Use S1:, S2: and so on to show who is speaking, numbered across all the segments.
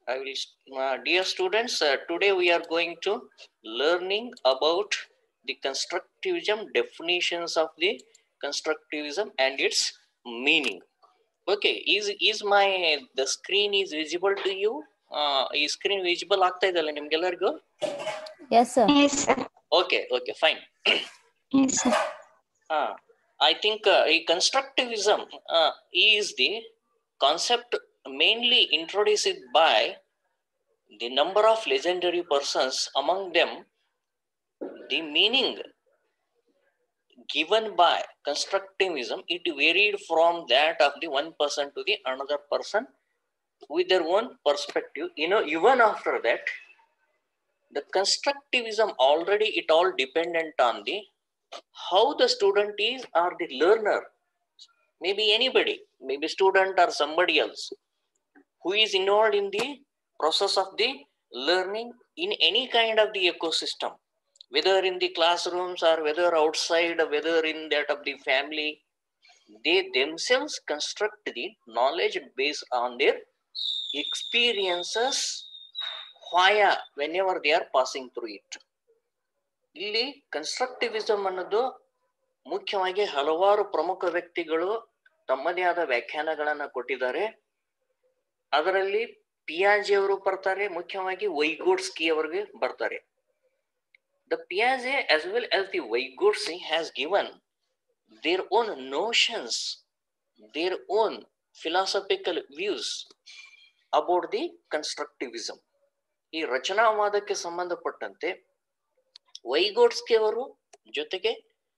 S1: I will, dear students, today we are going to learning about the constructivism, definitions of the constructivism and its meaning. Okay, is my the screen is visible to you? Is screen visible ಆಗ್ತಾ ಇದಲ್ಲ ನಿಮ್ಗೆಲ್ಲರಿಗೂ?
S2: Yes, sir.
S3: Yes, sir.
S1: Okay, fine.
S3: Yes, sir.
S1: I think constructivism is the concept mainly introduced by the number of legendary persons. Among them, the meaning given by constructivism, it varied from that of the one person to the another person with their own perspective. Even after that, the constructivism already it all dependent on the how the student is or the learner, maybe anybody, maybe student or somebody else who is involved in the process of the learning in any kind of the ecosystem, whether in the classrooms or whether outside, whether in that of the family, they themselves construct the knowledge based on their experiences whenever they are passing through it. ಇಲ್ಲಿ constructivism ಅನ್ನೋದು ಮುಖ್ಯವಾಗಿ ಹಲವಾರು ಪ್ರಮುಖ ವ್ಯಕ್ತಿಗಳು ತಮ್ಮದೇ ಆದ ವ್ಯಾಖ್ಯಾನಗಳನ್ನ ಕೊಟ್ಟಿದ್ದಾರೆ. ಅದರಲ್ಲಿ ಪಿಯಾಜೆ ಅವರು ಬರ್ತಾರೆ, ಮುಖ್ಯವಾಗಿ ವೈಗೋಟ್ಸ್ಕಿ ಅವರಿಗೆ ಬರ್ತಾರೆ. The Piaget as well as the Vygotsky has given their own notions, their own philosophical views about the constructivism. ಈ ರಚನಾವಾದಕ್ಕೆ ಸಂಬಂಧಪಟ್ಟಂತೆ ವೈಗೋಟ್ಸ್ಕಿ ಅವರು ಜೊತೆಗೆ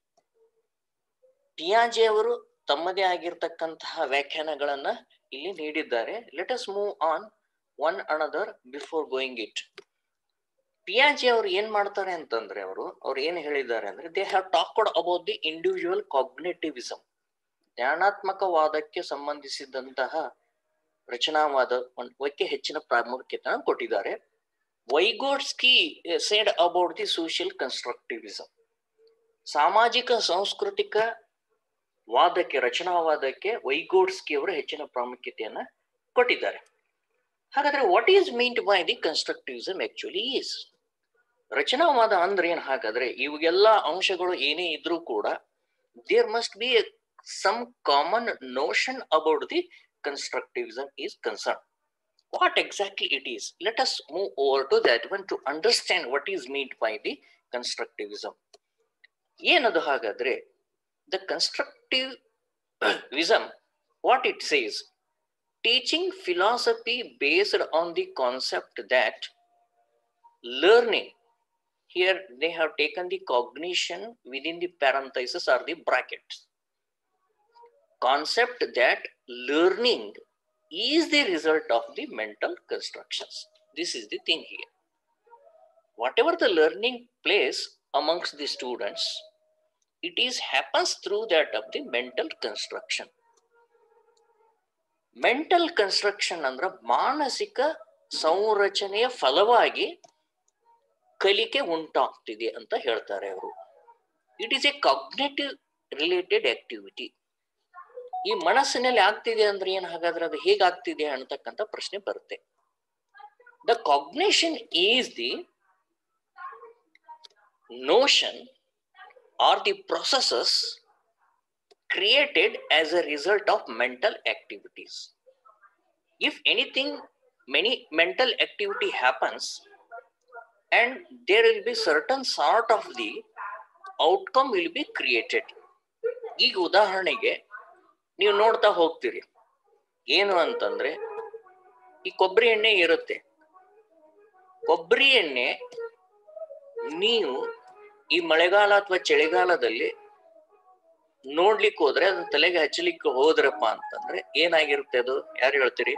S1: ಪಿಯಾಜೆ ಅವರು ತಮ್ಮದೇ ಆಗಿರ್ತಕ್ಕಂತಹ ವ್ಯಾಖ್ಯಾನಗಳನ್ನ ಇಲ್ಲಿ ನೀಡಿದ್ದಾರೆ. Let us move on one another before going it. ಪಿಯಾಜೆ ಅವರು ಏನ್ ಮಾಡ್ತಾರೆ ಅಂತಂದ್ರೆ ಅವ್ರು ಏನ್ ಹೇಳಿದ್ದಾರೆ ಅಂದ್ರೆ they have talked about the individual cognitivism. ಜ್ಞಾನಾತ್ಮಕವಾದಕ್ಕೆ ಸಂಬಂಧಿಸಿದಂತಹ ರಚನಾವಾದಕ್ಕೆ ಹೆಚ್ಚಿನ ಪ್ರಾಮುಖ್ಯತೆ ಕೊಟ್ಟಿದ್ದಾರೆ. Vygotsky said about the social constructivism. ಸಾಮಾಜಿಕ ಸಾಂಸ್ಕೃತಿಕ ವಾದಕ್ಕೆ, ರಚನಾವಾದಕ್ಕೆ ವೈಗೋಟ್ಸ್ಕಿ ಅವರು ಹೆಚ್ಚಿನ ಪ್ರಾಮುಖ್ಯತೆಯನ್ನ ಕೊಟ್ಟಿದ್ದಾರೆ. ಹಾಗಾದ್ರೆ what is meant by the constructivism actually is? ರಚನಾವಾದ ಅಂದ್ರೆ ಏನ್? ಹಾಗಾದ್ರೆ ಇವೆಲ್ಲ ಅಂಶಗಳು ಏನೇ ಇದ್ರೂ ಕೂಡ there must be some common notion about the constructivism is concern. What exactly it is? Let us move over to that one to understand what is meant by the constructivism. ಏನದು ಹಾಗಾದ್ರೆ? The constructivism, what it says, teaching philosophy based on the concept that learning, here they have taken the cognition within the parenthesis or the brackets, concept that learning is the result of the mental constructions. This is the thing here. Whatever the learning plays amongst the students, it is happens through that of the mental construction. Mental construction ಅಂದ್ರೆ ಮಾನಸಿಕ ಸಂರಚನೆಯ ಫಲವಾಗಿ ಕಲಿಕೆ ಉಂಟಾಗ್ತಿದೆ ಅಂತ ಹೇಳ್ತಾರೆ ಅವರು. It is a cognitive related activity. ಈ ಮನಸ್ಸಿನಲ್ಲಿ ಆಗ್ತಿದೆ ಅಂದ್ರೆ ಏನ್? ಹಾಗಾದ್ರೆ ಅದು ಹೇಗಾಗ್ತಿದೆ ಅನ್ನತಕ್ಕಂಥ ಪ್ರಶ್ನೆ ಬರುತ್ತೆ. The cognition is the notion are the processes created as a result of mental activities. If anything, many mental activity happens and there will be certain sort of the outcome will be created. ಈಗ ಉದಾಹರಣೆಗೆ ನೀವು ನೋಡ್ತಾ ಹೋಗ್ತೀರಿ, ಏನು ಅಂತಂದ್ರೆ ಈ ಕೊಬ್ಬರಿ ಎಣ್ಣೆ ಇರುತ್ತೆ. ಕೊಬ್ಬರಿ ಎಣ್ಣೆ ನೀವು ಈ ಮಳೆಗಾಲ ಅಥವಾ ಚಳಿಗಾಲದಲ್ಲಿ ನೋಡ್ಲಿಕ್ಕೆ ಹೋದ್ರೆ ಅದನ್ನ ತಲೆಗೆ ಹಚ್ಚಲಿಕ್ಕೆ ಹೋದ್ರಪ್ಪ ಅಂತಂದ್ರೆ ಏನಾಗಿರುತ್ತೆ? ಅದು ಯಾರು ಹೇಳ್ತೀರಿ?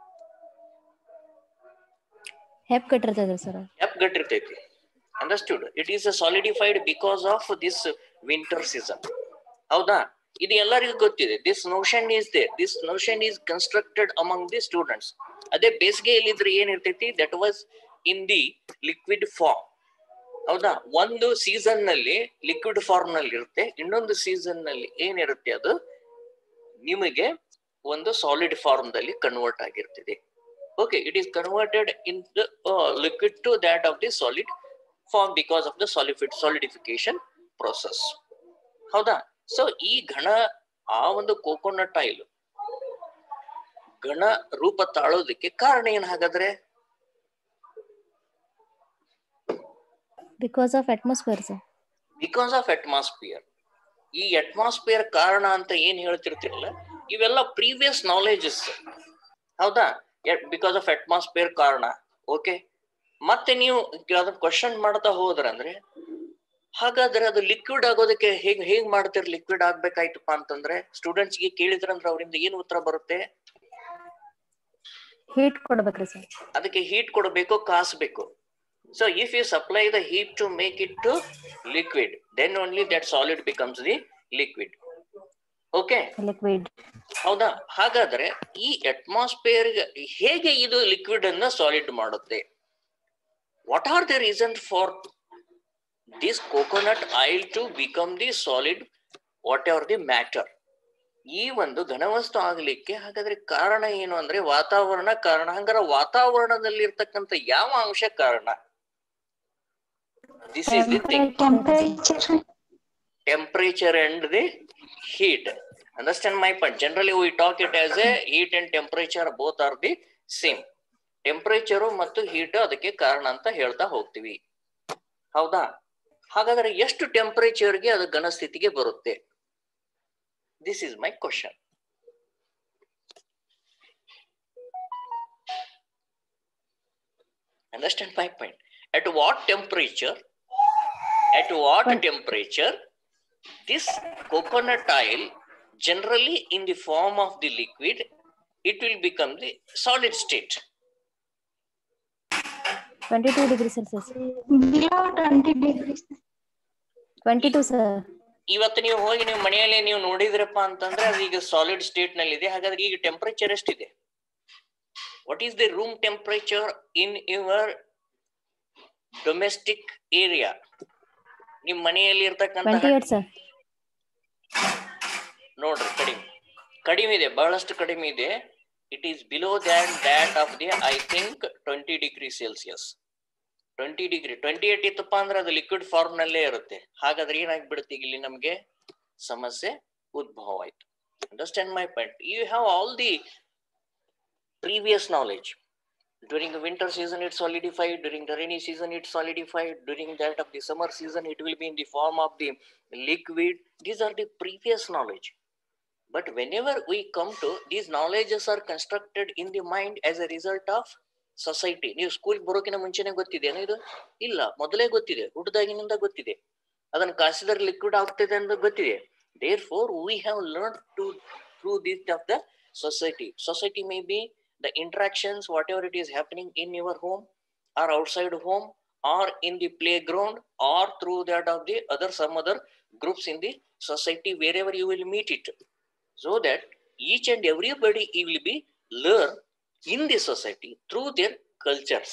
S1: ಹೆಪ್ಗಟ್ಟಿರ್ತೈತಿ. Understood? It is solidified because of this winter season. ಹೌದಾ? ಇದು ಎಲ್ಲರಿಗೂ ಗೊತ್ತಿದೆ. This notion is there. This notion is constructed among the students. ಅದೇ ಬೇಸಿಗೆಯಲ್ಲಿದ್ರೆ ಏನಿರ್ತೈತಿ? That was in the liquid form. ಹೌದಾ? ಒಂದು ಸೀಸನ್ ನಲ್ಲಿ ಲಿಕ್ವಿಡ್ ಫಾರ್ಮ್ ನಲ್ಲಿ ಇರುತ್ತೆ, ಇನ್ನೊಂದು ಸೀಸನ್ ನಲ್ಲಿ ಏನಿರುತ್ತೆ ಅದು ನಿಮಗೆ ಒಂದು ಸಾಲಿಡ್ ಫಾರ್ಮ್ ದಲ್ಲಿ ಕನ್ವರ್ಟ್ ಆಗಿರ್ತದೆ. Okay, it is converted in the liquid to that of the solid form because of the solidification process. ಹೌದಾ? ಸೊ ಈ ಘನ ಆ ಒಂದು ಕೋಕೋನಟ್ ಆಯಿಲ್ ಘನ ರೂಪ ತಾಳೋದಕ್ಕೆ ಕಾರಣ ಏನ್ ಹಾಗಾದ್ರೆ?
S2: Because of atmosphere sir.
S1: Because of atmosphere. ಈ ಅಟ್ಮಾಸ್ಫಿಯರ್ ಕಾರಣ ಅಂತ ಏನ್ ಹೇಳ್ತಿರ್ತಿರಲ್ಲ, ಇವೆಲ್ಲ ಪ್ರೀವಿಯಸ್ ನಾಲೆಜಸ್. ಹೌದಾ? ಬಿಕಾಸ್ ಆಫ್ ಅಟ್ಮಾಸ್ಫಿಯರ್ ಕಾರಣ. ಓಕೆ, ಮತ್ತೆ ನೀವು ಅದನ್ನ ಕ್ವಶನ್ ಮಾಡ್ತಾ ಹೋದ್ರಂದ್ರೆ ಹಾಗಾದ್ರೆ ಅದು ಲಿಕ್ವಿಡ್ ಆಗೋದಕ್ಕೆ ಹೇಗ್ ಮಾಡ್ತೀರಿ? ಲಿಕ್ವಿಡ್ ಆಗ್ಬೇಕಾಯ್ತಪ್ಪ ಅಂತಂದ್ರೆ ಸ್ಟೂಡೆಂಟ್ಸ್ಗೆ ಕೇಳಿದ್ರಂದ್ರೆ ಅವರಿಂದ ಏನು ಉತ್ತರ ಬರುತ್ತೆ?
S2: ಹೀಟ್ ಕೊಡ್ಬೇಕ್ರಿ ಸರ್.
S1: ಅದಕ್ಕೆ ಹೀಟ್ ಕೊಡಬೇಕು, ಕಾಸ್ಬೇಕು. So if you supply the heat to make it to liquid, then only that solid becomes the liquid. Okay, liquid. ಹೌದಾ? ಹಾಗಾದ್ರೆ ಈ ಅಟ್ಮಾಸ್ಫಿಯರ್ ಹೇಗೆ ಇದು ಲಿಕ್ವಿಡ್ ಅನ್ನ ಸಾಲಿಡ್ ಮಾಡುತ್ತೆ? What are the reasons for this coconut oil to become the solid, whatever the matter? ಈ ಒಂದು ಘನವಸ್ತು ಆಗ್ಲಿಕ್ಕೆ ಹಾಗಾದ್ರೆ ಕಾರಣ ಏನು ಅಂದ್ರೆ ವಾತಾವರಣ ಕಾರಣ. ಹಂಗಾರೆ ವಾತಾವರಣದಲ್ಲಿ ಇರ್ತಕ್ಕಂಥ ಯಾವ ಅಂಶ ಕಾರಣ? This is the thing. Temperature and the heat. Understand my point? Generally we talk it as a heat and temperature both are the same. Temperature ಮತ್ತು heat ಅದಕ್ಕೆ ಕಾರಣ ಅಂತ ಹೇಳ್ತಾ ಹೋಗ್ತೀವಿ. ಹೌದಾ? ಹಾಗಾದ್ರೆ ಎಷ್ಟು ಟೆಂಪರೇಚರ್ಗೆ ಅದು ಘನ ಸ್ಥಿತಿಗೆ ಬರುತ್ತೆ? This is my question. Understand my point? At what temperature this coconut oil, generally in the form of the liquid, it will become the solid state?
S2: 22 degrees Celsius.
S3: Below 20 degrees.
S2: 22 sir.
S1: ಇವತ್ತು ನೀವು ಹೋಗಿ ನೀವು ಮನೆಯಲ್ಲಿ ನೀವು ನೋಡಿದ್ರಪ್ಪ ಅಂತಂದ್ರೆ ಅದು ಈಗ solid state ನಲ್ಲಿ ಇದೆ. ಹಾಗಾದ್ರೆ ಈಗ ಟೆಂಪರೇಚರ್ ಎಷ್ಟಿದೆ? What is the room temperature in your domestic area? ನಿಮ್ ಮನೆಯಲ್ಲಿ ಇರ್ತಕ್ಕಂಥ ನೋಡ್ರಿ ಕಡಿಮೆ ಇದೆ, ಬಹಳಷ್ಟು ಕಡಿಮೆ ಇದೆ. It is below that of the I think 20 degree Celsius. 20 degree 28 ಇತ್ತಪ್ಪ ಅಂದ್ರೆ ಅದು ಲಿಕ್ವಿಡ್ ಫಾರ್ಮ್ ನಲ್ಲೇ ಇರುತ್ತೆ. ಹಾಗಾದ್ರೆ ಏನಾಗ್ಬಿಡುತ್ತೆ? ಇಲ್ಲಿ ನಮ್ಗೆ ಸಮಸ್ಯೆ ಉದ್ಭವ ಆಯ್ತು. Understand my point? You have all the previous knowledge. During the winter season it solidified, during the rainy season it solidified, during that of the summer season it will be in the form of the liquid. These are the previous knowledge. But whenever we come to these knowledges are constructed in the mind as a result of society. ನೀವು school ಬರೋಕಿನ ಮುಂಚೆನೆ ಗೊತ್ತಿದೆಯಾ ಇದು? ಇಲ್ಲ, ಮೊದಲೇ ಗೊತ್ತಿದೆ, ಹುಟ್ಟದಾಗಿನಿಂದ ಗೊತ್ತಿದೆ. ಅದನ್ನು ಕಾಸಿದರೆ ಲಿಕ್ವಿಡ್ ಆಗ್ತದೆ ಅಂತ ಗೊತ್ತಿದೆ. Therefore we have learned to through this of the society. Society may be the interactions, whatever it is happening in your home or outside home or in the playground or through that of the some other groups in the society, wherever you will meet it. So that each and everybody will be learn in the society through their cultures.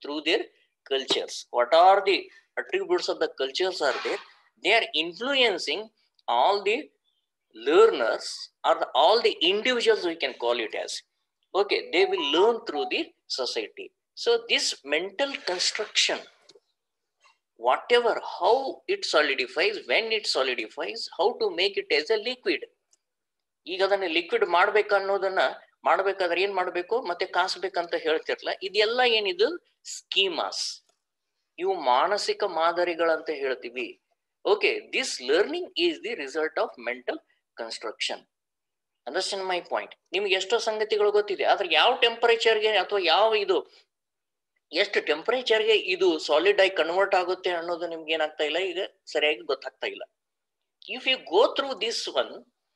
S1: What are the attributes of the cultures are there? They are influencing all the learners or all the individuals, we can call it as. Okay, they will learn through the society. So this mental construction, whatever, how it solidifies, when it solidifies, how to make it as a liquid. ಈಗ ಅದನ್ನ liquid ಮಾಡ್ಬೇಕನ್ನೋದನ್ನ ಮಾಡ್ಬೇಕಾದ್ರೆ ಏನ್ ಮಾಡ್ಬೇಕು, ಮತ್ತೆ ಕಾಸ್ಬೇಕಂತ ಹೇಳ್ತಿರ್ಲ. ಇದೆಲ್ಲ ಏನಿದು ಸ್ಕೀಮಾಸ್, ಇವು ಮಾನಸಿಕ ಮಾದರಿಗಳಂತ ಹೇಳ್ತೀವಿ. Okay, this learning is the result of mental construction. Understand my point? ನಿಮ್ಗೆ ಎಷ್ಟೋ ಸಂಗತಿಗಳು ಗೊತ್ತಿದೆ, ಆದ್ರೆ ಯಾವ ಟೆಂಪರೇಚರ್ಗೆ ಅಥವಾ ಯಾವ ಇದು ಎಷ್ಟು ಟೆಂಪರೇಚರ್ಗೆ ಇದು ಸಾಲಿಡ್ ಆಗಿ ಕನ್ವರ್ಟ್ ಆಗುತ್ತೆ ಅನ್ನೋದು ನಿಮ್ಗೆ ಏನಾಗ್ತಾ ಇಲ್ಲ, ಈಗ ಸರಿಯಾಗಿ ಗೊತ್ತಾಗ್ತಾ ಇಲ್ಲ. If you go through this one,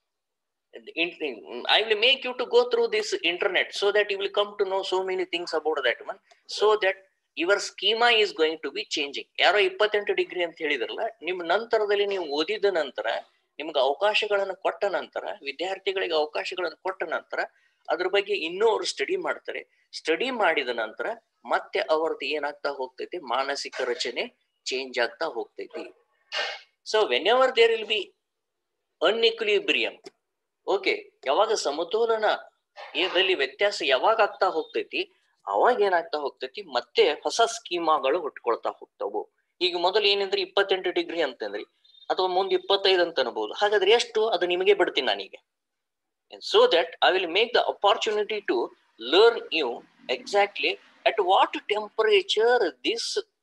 S1: I will make you to go through this internet so that you will come to know so many things about that one, so that your schema is going to be changing. ಯಾರೋ 28 degree ಅಂತ ಹೇಳಿದ್ರಲ್ಲ, ನಿಮ್ಮ ನಂತರದಲ್ಲಿ ನೀವು ಓದಿದ ನಂತರ, ನಿಮ್ಗೆ ಅವಕಾಶಗಳನ್ನು ಕೊಟ್ಟ ನಂತರ, ವಿದ್ಯಾರ್ಥಿಗಳಿಗೆ ಅವಕಾಶಗಳನ್ನು ಕೊಟ್ಟ ನಂತರ ಅದ್ರ ಬಗ್ಗೆ ಇನ್ನೂ ಅವರು ಸ್ಟಡಿ ಮಾಡ್ತಾರೆ. ಸ್ಟಡಿ ಮಾಡಿದ ನಂತರ ಮತ್ತೆ ಅವ್ರದ್ದು ಏನಾಗ್ತಾ ಹೋಗ್ತೈತಿ, ಮಾನಸಿಕ ರಚನೆ ಚೇಂಜ್ ಆಗ್ತಾ ಹೋಗ್ತೈತಿ. So when ever there will be unequilibrium, okay, ಯಾವಾಗ ಸಮತೋಲನ ಏದಲ್ಲಿ ವ್ಯತ್ಯಾಸ ಯಾವಾಗ ಆಗ್ತಾ ಹೋಗ್ತೈತಿ, ಅವಾಗ ಏನಾಗ್ತಾ ಹೋಗ್ತೈತಿ, ಮತ್ತೆ ಹೊಸ ಸ್ಕೀಮಾಗಳು ಹುಟ್ಕೊಳ್ತಾ ಹೋಗ್ತಾವು. ಈಗ ಮೊದಲು ಏನಿದ್ರೆ 28 ಡಿಗ್ರಿ ಅಂತಂದ್ರಿ, ಅಥವಾ ಮುಂದೆ 25 ಅಂತ ಅನ್ಬಹುದು. ಹಾಗಾದ್ರೆ ಎಷ್ಟು ಅದು ನಿಮಗೆ ಬಿಡ್ತೀನಿ ನಾನೀಗ. So that I will make the opportunity to learn you exactly at what temperature this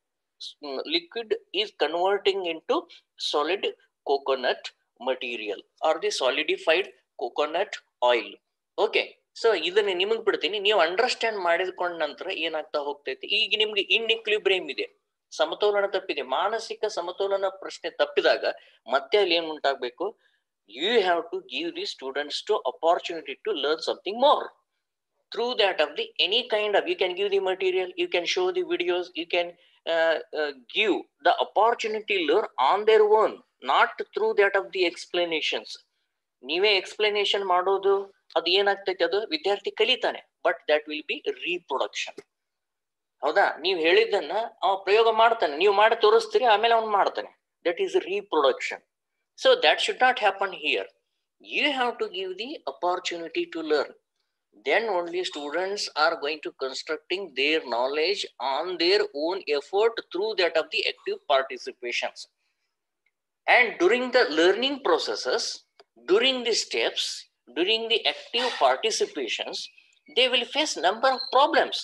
S1: liquid is converting into solid coconut material or the solidified coconut oil. Okay, so ಇದನ್ನ ನಿಮಗ್ ಬಿಡ್ತೀನಿ. ನೀವು ಅಂಡರ್ಸ್ಟ್ಯಾಂಡ್ ಮಾಡಿದ್ಕೊಂಡ ನಂತರ ಏನಾಗ್ತಾ ಹೋಗ್ತೈತಿ, ಈಗ ನಿಮ್ಗೆ ಇನ್ಇಕ್ವಿಲಿಬ್ರಿಯಂ ಇದೆ, ಸಮತೋಲನ ತಪ್ಪಿದೆ, ಮಾನಸಿಕ ಸಮತೋಲನ ಪ್ರಶ್ನೆ ತಪ್ಪಿದಾಗ ಮತ್ತೆ ಅಲ್ಲಿ ಏನ್ ಉಂಟಾಗ್ಬೇಕು, you have to give the students to opportunity to learn something more through that of the any kind of, you can give the material, you can show the videos, you can give the opportunity learn on their own, not through that of the explanations. ನೀವೇ explanation ಮಾಡೋದು ಅದು ಏನಾಗ್ತೈತೆ, ಅದು ವಿದ್ಯಾರ್ಥಿ ಕಲಿತಾನೆ, but that will be reproduction. ಹೌದಾ, ನೀವ್ ಹೇಳಿದ್ದನ್ನ ಅವ ಪ್ರಯೋಗ ಮಾಡ್ತಾನೆ, ನೀವು ಮಾಡಿ ತೋರಿಸ್ತೀರಿ, ಆಮೇಲೆ ಅವ್ನು ಮಾಡ್ತಾನೆ, that is reproduction. So that should not happen here. You have to give the opportunity to learn. Then only students are going to constructing their knowledge on their own effort through that of the active participations. And during the learning processes, during the steps, during the active participations, they will face number of problems.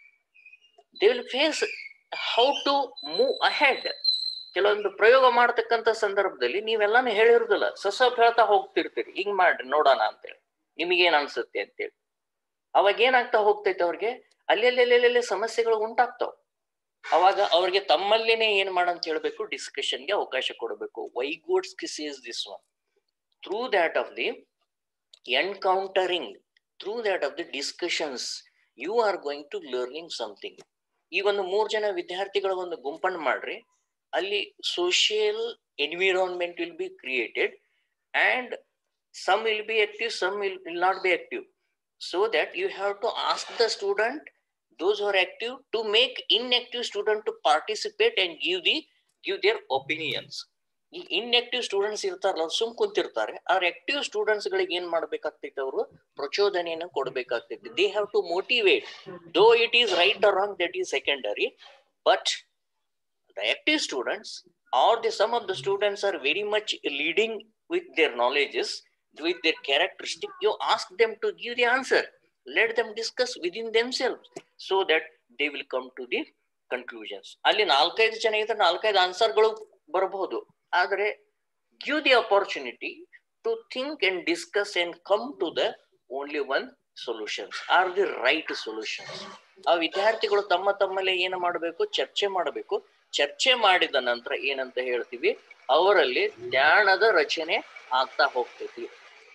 S1: They will face how to move ahead. ಕೆಲವೊಂದು ಪ್ರಯೋಗ ಮಾಡ್ತಕ್ಕಂಥ ಸಂದರ್ಭದಲ್ಲಿ ನೀವೆಲ್ಲಾನು ಹೇಳಿರುದಿಲ್ಲ, ಸಸಪ್ ಹೇಳ್ತಾ ಹೋಗ್ತಿರ್ತೀರಿ, ಹಿಂಗ್ ಮಾಡ್ರಿ ನೋಡೋಣ ಅಂತೇಳಿ, ನಿಮಗೇನ್ ಅನ್ಸುತ್ತೆ ಅಂತೇಳಿ. ಅವಾಗ ಏನಾಗ್ತಾ ಹೋಗ್ತೈತೆ, ಅವ್ರಿಗೆ ಅಲ್ಲೆಲ್ಲೆಲ್ಲೆಲ್ಲೆ ಸಮಸ್ಯೆಗಳು ಉಂಟಾಗ್ತಾವ. ಅವಾಗ ಅವ್ರಿಗೆ ತಮ್ಮಲ್ಲೇನೆ ಏನ್ ಮಾಡಂತ ಹೇಳ್ಬೇಕು, ಡಿಸ್ಕಷನ್ಗೆ ಅವಕಾಶ ಕೊಡಬೇಕು. Vygotsky says this one, through that of the encountering, through that of the discussions, you are going to learning something. ಈಗ ಒಂದು 3 ಜನ ವಿದ್ಯಾರ್ಥಿಗಳ ಒಂದು ಗುಂಪನ್ನು ಮಾಡ್ರಿ, ಅಲ್ಲಿ social environment will be created and some will be active, some will not be active, so that you have to ask the student, those who are active, to make inactive student to participate and give their opinions. ಈ inactive students ಇರ್ತಾರಲ್ಲ, ಸುಮ್ ಕುಂತಿರ್ತಾರೆ, ಅವ್ರ active students ಗಳಿಗೆ ಏನ್ ಮಾಡ್ಬೇಕಾಗ್ತೈತೆ, ಅವರು ಪ್ರಚೋದನೆಯನ್ನು ಕೊಡ್ಬೇಕಾಗ್ತೈತಿ. they have to motivate, though it is right or wrong, that is secondary, but the active students or some of the students are very much leading with their knowledges, with their characteristic. You ask them to give the answer, let them discuss within themselves, so that they will come to the conclusions. ಅಲ್ಲಿ 4-5 ಜನ ಇದ್ರೆ 4-5 ಆನ್ಸರ್ಗಳು ಬರಬಹುದು, ಆದರೆ give the opportunity to think and discuss and come to the only one solutions are the right solutions. ಆ ವಿದ್ಯಾರ್ಥಿಗಳು ತಮ್ಮಲ್ಲೇ ಏನು ಮಾಡಬೇಕು, ಚರ್ಚೆ ಮಾಡಬೇಕು. ಚರ್ಚೆ ಮಾಡಿದ ನಂತರ ಏನಂತ ಹೇಳ್ತೀವಿ, ಅವರಲ್ಲಿ ಜ್ಞಾನದ ರಚನೆ ಆಗ್ತಾ ಹೋಗ್ತೈತಿ.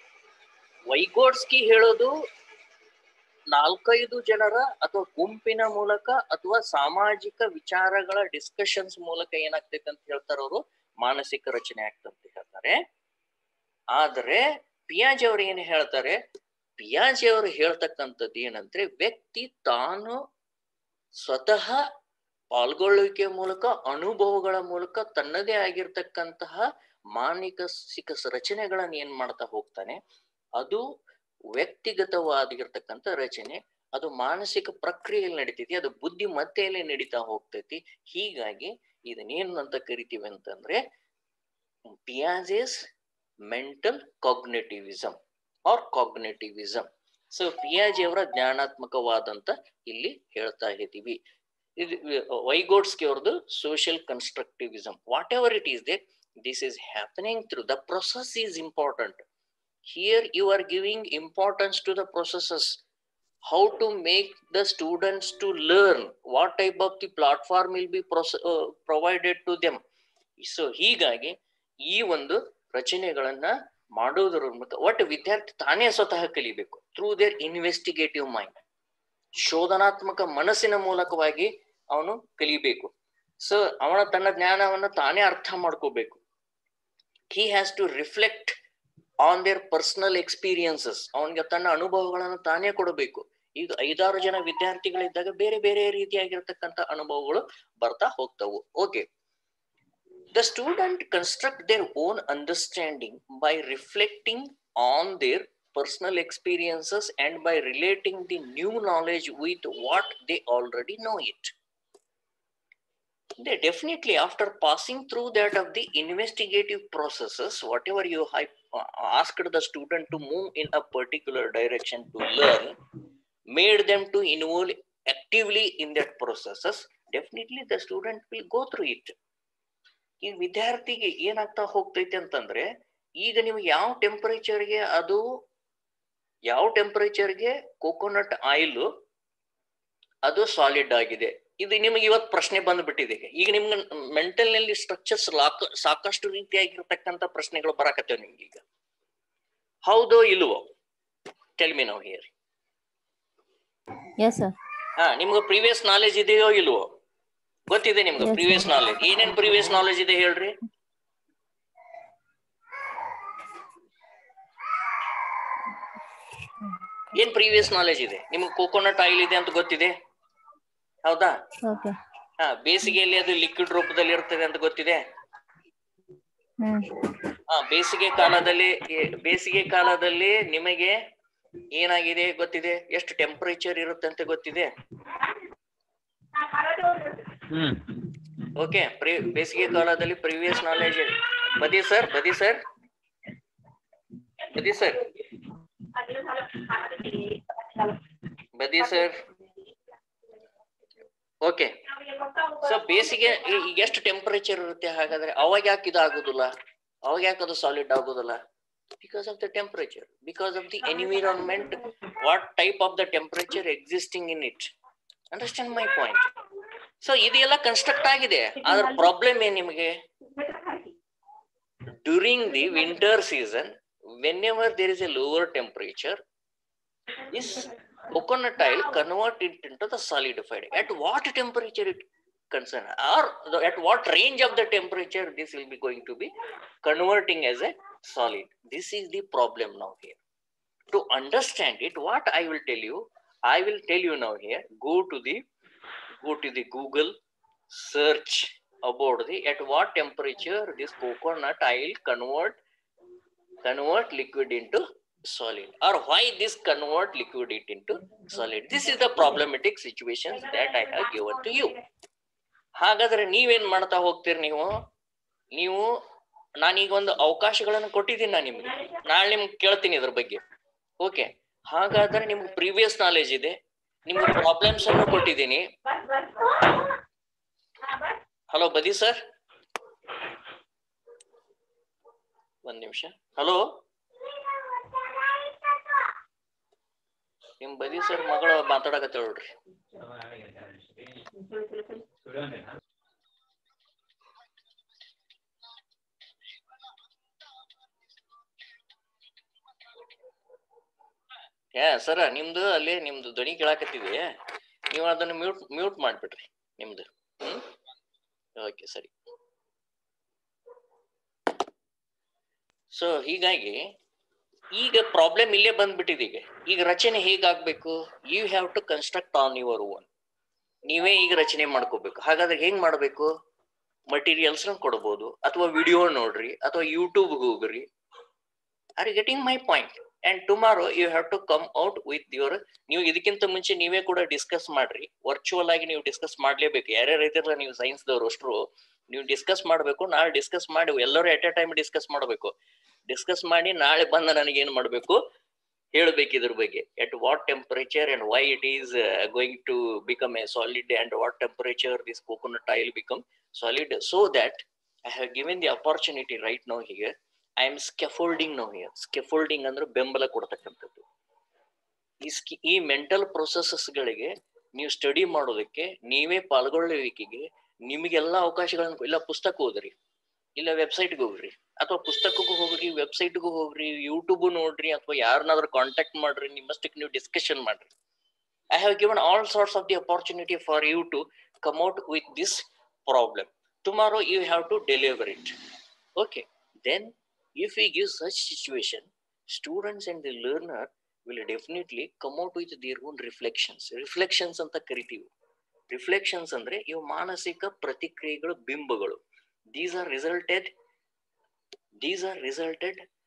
S1: ವೈಗೋಟ್ಸ್ಕಿ ಹೇಳೋದು 4-5 ಜನರ ಅಥವಾ ಗುಂಪಿನ ಮೂಲಕ ಅಥವಾ ಸಾಮಾಜಿಕ ವಿಚಾರಗಳ ಡಿಸ್ಕಷನ್ಸ್ ಮೂಲಕ ಏನಾಗ್ತೈತೆ ಅಂತ ಹೇಳ್ತಾರೆ, ಅವರು ಮಾನಸಿಕ ರಚನೆ ಆಗ್ತಂತ ಹೇಳ್ತಾರೆ. ಆದ್ರೆ ಪಿಯಾಜೆ ಅವರು ಏನು ಹೇಳ್ತಾರೆ, ಪಿಯಾಜೆ ಅವರು ಹೇಳ್ತಕ್ಕಂಥದ್ದು ಏನಂದ್ರೆ, ವ್ಯಕ್ತಿ ತಾನು ಸ್ವತಃ ಪಾಲ್ಗೊಳ್ಳುವಿಕೆ ಮೂಲಕ, ಅನುಭವಗಳ ಮೂಲಕ ತನ್ನದೇ ಆಗಿರ್ತಕ್ಕಂತಹ ಮಾನಸಿಕ ರಚನೆಗಳನ್ನ ಏನ್ ಮಾಡ್ತಾ ಹೋಗ್ತಾನೆ, ಅದು ವ್ಯಕ್ತಿಗತವಾಗಿರ್ತಕ್ಕಂಥ ರಚನೆ, ಅದು ಮಾನಸಿಕ ಪ್ರಕ್ರಿಯೆಯಲ್ಲಿ ನಡೀತೈತಿ, ಅದು ಬುದ್ಧಿಮತ್ತೆಯಲ್ಲಿ ನಡೀತಾ ಹೋಗ್ತೈತಿ. ಹೀಗಾಗಿ ಇದನ್ನೇನು ಅಂತ ಕರಿತೀವಿ ಅಂತಂದ್ರೆ Piaget's mental cognitivism or cognitivism. So ಪಿಯಾಜೆ ಅವರ ಜ್ಞಾನಾತ್ಮಕವಾದಂತ ಇಲ್ಲಿ ಹೇಳ್ತಾ ಇದ್ದೀವಿ. ವೈಗೋಟ್ಸ್ಕಿ ಅವ್ರದ್ದು social constructivism. What ever it is there, this is happening through the process is important. Here you are giving importance to the processes, how to make the students to learn, what type of the platform will be provided to them. So ಹೀಗಾಗಿ ಈ ಒಂದು ರಚನೆಗಳನ್ನ ಮಾಡೋದ್ರ ಮೂಲಕ ಒಟ್ಟು ವಿದ್ಯಾರ್ಥಿ ತಾನೇ ಸ್ವತಃ ಕಲಿಬೇಕು, ಥ್ರೂ ದೇರ್ ಇನ್ವೆಸ್ಟಿಗೇಟಿವ್ ಮೈಂಡ್, ಶೋಧನಾತ್ಮಕ ಮನಸ್ಸಿನ ಮೂಲಕವಾಗಿ ಅವನು ಕಲಿಬೇಕು. ಸೊ ಅವನ ತನ್ನ ಜ್ಞಾನವನ್ನ ತಾನೇ ಅರ್ಥ ಮಾಡ್ಕೋಬೇಕು. he has to reflect on their personal experiences, ಅವನಿಗೆ ತನ್ನ ಅನುಭವಗಳನ್ನು ತಾನೇ ಕೊಡಬೇಕು. ಈಗ 5-6 ಜನ ವಿದ್ಯಾರ್ಥಿಗಳಿದ್ದಾಗ ಬೇರೆ ಬೇರೆ ರೀತಿಯಾಗಿರ್ತಕ್ಕಂಥ ಅನುಭವಗಳು ಬರ್ತಾ ಹೋಗ್ತವು. Okay, the student construct their own understanding by reflecting on their personal experiences and by relating the new knowledge with what they already know it. They definitely, after passing through that of the investigative processes, whatever you asked the student to move in a particular direction to learn, made them to involve actively in that processes, definitely the student will go through it. ಈ ವಿದ್ಯಾರ್ಥಿಗೆ ಏನಾಗ್ತಾ ಹೋಗ್ತೈತೆ ಅಂತಂದ್ರೆ, ಈಗ ನಿಮ್ಗೆ ಯಾವ ಟೆಂಪರೇಚರ್ಗೆ coconut oil ಅದು solid ಆಗಿದೆ, ಇದು ನಿಮಗೆ ಇವತ್ತು ಪ್ರಶ್ನೆ ಬಂದ್ಬಿಟ್ಟಿದೆ. ಈಗ ನಿಮ್ಗೆ ಮೆಂಟಲ್ ನಲ್ಲಿ ಸ್ಟ್ರಕ್ಚರ್ಸ್ ಸಾಕಷ್ಟು ರೀತಿಯಾಗಿರ್ತಕ್ಕಂಥ ಪ್ರಶ್ನೆಗಳು ಬರಾಕತ್ತೇವೆ ನಿಮ್ಗೆ. ಈಗ ಹೌದೋ ಇಲ್ವೋ? Tell me now here.
S2: Yes, sir.
S1: ನಿಮ್ಗೆ ಪ್ರೀವಿಯಸ್ ನಾಲೆಜ್ ಇದೆಯೋ ಇಲ್ವೋ? ಗೊತ್ತಿದೆ ನಿಮ್ಗೆ ಪ್ರೀವಿಯಸ್ ನಾಲೆಜ್? ಏನೇನ್ ಪ್ರೀವಿಯಸ್ ನಾಲೆಜ್ ಇದೆ ಹೇಳ್ರಿ? ಏನ್ ಪ್ರೀವಿಯಸ್ ನಾಲೆಜ್ ಇದೆ? ನಿಮ್ಗೆ ಕೋಕೋನಟ್ ಆಯಿಲ್ ಇದೆ ಅಂತ ಗೊತ್ತಿದೆ, ಹೌದಾ? ಬೇಸಿಗೆಯಲ್ಲಿ ಅದು ಲಿಕ್ವಿಡ್ ರೂಪದಲ್ಲಿ ಇರ್ತದೆ ಅಂತ ಗೊತ್ತಿದೆ. ಬೇಸಿಗೆ ಕಾಲದಲ್ಲಿ ನಿಮಗೆ ಏನಾಗಿದೆ ಗೊತ್ತಿದೆ, ಎಷ್ಟು ಟೆಂಪರೇಚರ್ ಇರುತ್ತೆ ಅಂತ ಗೊತ್ತಿದೆ. ಓಕೆ, ಬೇಸಿಗೆ ಕಾಲದಲ್ಲಿ ಪ್ರೀವಿಯಸ್ ನಾಲೆಜ್. ಬದಿ ಸರ್. ಓಕೆ, ಸೊ ಬೇಸಿಗೆ ಈಗ ಎಷ್ಟು ಟೆಂಪರೇಚರ್ ಇರುತ್ತೆ? ಹಾಗಾದ್ರೆ ಅವಾಗ ಯಾಕೆ ಇದಾಗುದಿಲ್ಲ? ಅವಾಗ ಯಾಕೆ ಅದು ಸಾಲಿಡ್ ಆಗುದಿಲ್ಲ? Because of the temperature, because of the environment, what type of the temperature existing in it. Understand my point? So ಇದೆಲ್ಲ ಕನ್ಸ್ಟ್ರಕ್ಟ್ ಆಗಿದೆ. ಅದರ ಪ್ರಾಬ್ಲಮ್ ಏನ್ ನಿಮಗೆ? During the winter season, whenever there is a lower temperature, this coconut oil convert it into the solidified. At what temperature it concern, or at what range of the temperature this will be going to be converting as a solid? This is the problem now here. To understand it, what I will tell you now here. Go to the Google, search about the at what temperature this coconut oil convert liquid into solid, or why this convert liquid it into solid. This is the problematic situations that I have given to you. ಹಾಗಾದ್ರೆ ನೀವೇನ್ ಮಾಡ್ತಾ ಹೋಗ್ತೀರಿ? ನೀವು ನಾನೀಗ ಒಂದು ಅವಕಾಶಗಳನ್ನು ಕೊಟ್ಟಿದ್ದೀನಿ ನಾನು ನಿಮ್ಗೆ. ನಾಳೆ ನಿಮ್ಗೆ ಕೇಳ್ತೀನಿ ಇದ್ರ ಬಗ್ಗೆ. ಓಕೆ, ಹಾಗಾದ್ರೆ ನಿಮ್ಗೆ ಪ್ರೀವಿಯಸ್ ನಾಲೆಜ್ ಇದೆ, ನಿಮ್ಗೆ ಪ್ರಾಬ್ಲಮ್ಸ್ ಅನ್ನು ಕೊಟ್ಟಿದ್ದೀನಿ. ಹಲೋ ಬದಿ ಸರ್, ಒಂದ್ ನಿಮಿಷ. ಹಲೋ, ನಿಮ್ ಬದಿ ಸರ್ ಮಗಳು ಮಾತಾಡಕತ್ತೇಳ ನೋಡ್ರಿ. ಸರ, ನಿಮ್ದು ಅಲ್ಲಿ ನಿಮ್ದು ಧ್ವನಿ ಕೇಳಾಕತ್ತಿದೆ, ನೀವು ಅದನ್ನ ಮ್ಯೂಟ್ ಮಾಡ್ಬಿಡ್ರಿ ನಿಮ್ದು. ಓಕೆ, ಸರಿ. ಸೊ ಹೀಗಾಗಿ ಈಗ ಪ್ರಾಬ್ಲಮ್ ಇಲ್ಲೇ ಬಂದ್ಬಿಟ್ಟಿದೆ. ಈಗ ರಚನೆ ಹೇಗಾಗ್ಬೇಕು? You have to construct on your own. ನೀವೇ ಈಗ ರಚನೆ ಮಾಡ್ಕೋಬೇಕು. ಹಾಗಾದ್ರೆ ಹೆಂಗ್ ಮಾಡ್ಬೇಕು? ಮಟೀರಿಯಲ್ಸ್ ಕೊಡ್ಬೋದು, ಅಥವಾ ವಿಡಿಯೋ ನೋಡ್ರಿ, ಅಥವಾ ಯೂಟ್ಯೂಬ್ ಹೋಗ್ರಿ. Are you getting my point? And tomorrow you have to come out with your. ನೀವು ಇದಕ್ಕಿಂತ ಮುಂಚೆ ನೀವೇ ಕೂಡ ಡಿಸ್ಕಸ್ ಮಾಡ್ರಿ. ವರ್ಚುವಲ್ ಆಗಿ ನೀವು ಡಿಸ್ಕಸ್ ಮಾಡ್ಲೇಬೇಕು. ಯಾರ್ಯಾರು ಇದ್ರಲ್ಲ ನೀವು ಸೈನ್ಸ್ದವ್ರು ಅಷ್ಟರು ನೀವು ಡಿಸ್ಕಸ್ ಮಾಡ್ಬೇಕು. ನಾಳೆ ಡಿಸ್ಕಸ್ ಮಾಡಿ ಎಲ್ಲರೂ ಎಟ್ ಎ ಟೈಮ್ ಡಿಸ್ಕಸ್ ಮಾಡ್ಬೇಕು. ಡಿಸ್ಕಸ್ ಮಾಡಿ ನಾಳೆ ಬಂದು ನನಗೆ ಏನ್ ಮಾಡ್ಬೇಕು ಹೇಳ್ಬೇಕು ಇದ್ರ ಬಗ್ಗೆ. At what temperature and why it is going to become a solid, and what temperature this coconut oil become solid. So that I have given the opportunity right now here. I am scaffolding now here. Scaffolding ಅಂದ್ರೆ ಬೆಂಬಲ ಕೊಡ್ತಕ್ಕಂಥದ್ದು. ಈ mental processes ಗಳಿಗೆ ನೀವು study ಮಾಡೋದಕ್ಕೆ, ನೀವೇ ಪಾಲ್ಗೊಳ್ಳುವಿಕೆಗೆ ನಿಮಗೆಲ್ಲ ಅವಕಾಶಗಳನ್ನು ಇಲ್ಲ. ಪುಸ್ತಕ ಓದ್ರಿ, ಇಲ್ಲ ವೆಬ್ಸೈಟ್ಗೆ ಹೋಗ್ರಿ, ಅಥವಾ ಪುಸ್ತಕಕ್ಕೂ ಹೋಗ್ರಿ, ವೆಬ್ಸೈಟ್ಗೂ ಹೋಗ್ರಿ, ಯೂಟ್ಯೂಬ್ ನೋಡ್ರಿ, ಅಥವಾ ಯಾರನ್ನಾದ್ರೂ ಕಾಂಟ್ಯಾಕ್ಟ್ ಮಾಡ್ರಿ, ನಿಮ್ಮಷ್ಟಕ್ಕೆ ನೀವು ಡಿಸ್ಕಷನ್ ಮಾಡ್ರಿ. I have given all sorts of the opportunity for you to come out with this problem. Tomorrow you have to deliver it. Okay, then if we give such situation, students and the learner will definitely come out with their own reflections ಅಂತ ಕರಿತೀವಿ. Reflections ಅಂದ್ರೆ ಇವು ಮಾನಸಿಕ ಪ್ರತಿಕ್ರಿಯೆಗಳು, ಬಿಂಬಗಳು. These are resulted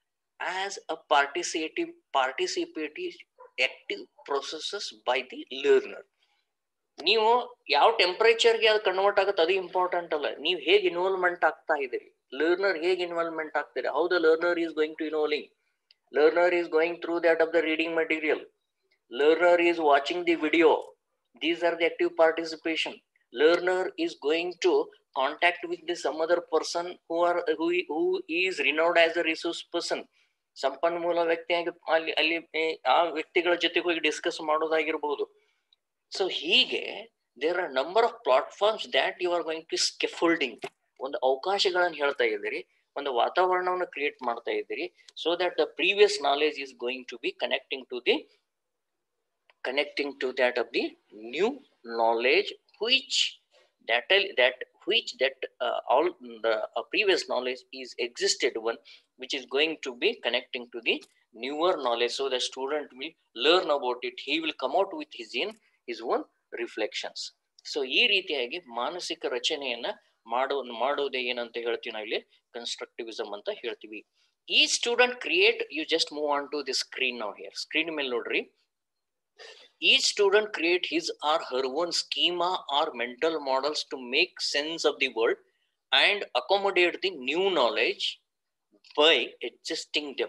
S1: as a participative active processes by the learner. ನೀವು ಯಾವ ಟೆಂಪರೇಚರ್ಗೆ ಅದು convert ಆಗುತ್ತೆ ಅದು ಇಂಪಾರ್ಟೆಂಟ್ ಅಲ್ಲ, ನೀವು ಹೇಗೆ ಇನ್ವಾಲ್ವ್ಮೆಂಟ್ ಆಗ್ತಾ ಇದ್ದೀರಿ, ಲರ್ನರ್ ಹೇಗೆ ಇನ್ವಾಲ್ವ್ಮೆಂಟ್ ಆಗ್ತಾರೆ, how the learner is going to involving, learner is going through that of the reading material, learner is watching the video. These are the active participation. Learner is going to contact with the some other person who is renowned as a resource person. ಸಂಪನ್ಮೂಲ ವ್ಯಕ್ತಿಯಾಗಿ ಅಲ್ಲಿ ಆ ವ್ಯಕ್ತಿಗಳ ಜೊತೆಗೆ ಹೋಗಿ discuss ಮಾಡೋದಾಗಿರ್ಬೋದು. So ಹೀಗೆ there are number of platforms that you are going to scaffolding, ಒಂದು ಅವಕಾಶಗಳನ್ನು ಹೇಳ್ತಾ ಇದ್ದೀರಿ, ಒಂದು ವಾತಾವರಣವನ್ನು ಕ್ರಿಯೇಟ್ ಮಾಡ್ತಾ ಇದ್ದೀರಿ, so that the previous knowledge is going to be connecting to that of the new knowledge which all the previous knowledge is existed one, which is going to be connecting to the newer knowledge, so the student will learn about it, he will come out with his own reflections. So ಈ ರೀತಿಯಾಗಿ ಮಾನಸಿಕ ರಚನೆಯನ್ನ ಮಾಡೋದೇ ಏನಂತ ಹೇಳ್ತೀವಿ ನಾವಿಲ್ಲಿ constructivism ಅಂತ ಹೇಳ್ತೀವಿ. ಈ student create, you just move on to the screen ನಾವು ಹಿಯರ್, ಸ್ಕ್ರೀನ್ ಮೇಲೆ ನೋಡ್ರಿ. Each student create his or her own schema or mental models to make sense of the world and accommodate the new knowledge by adjusting them.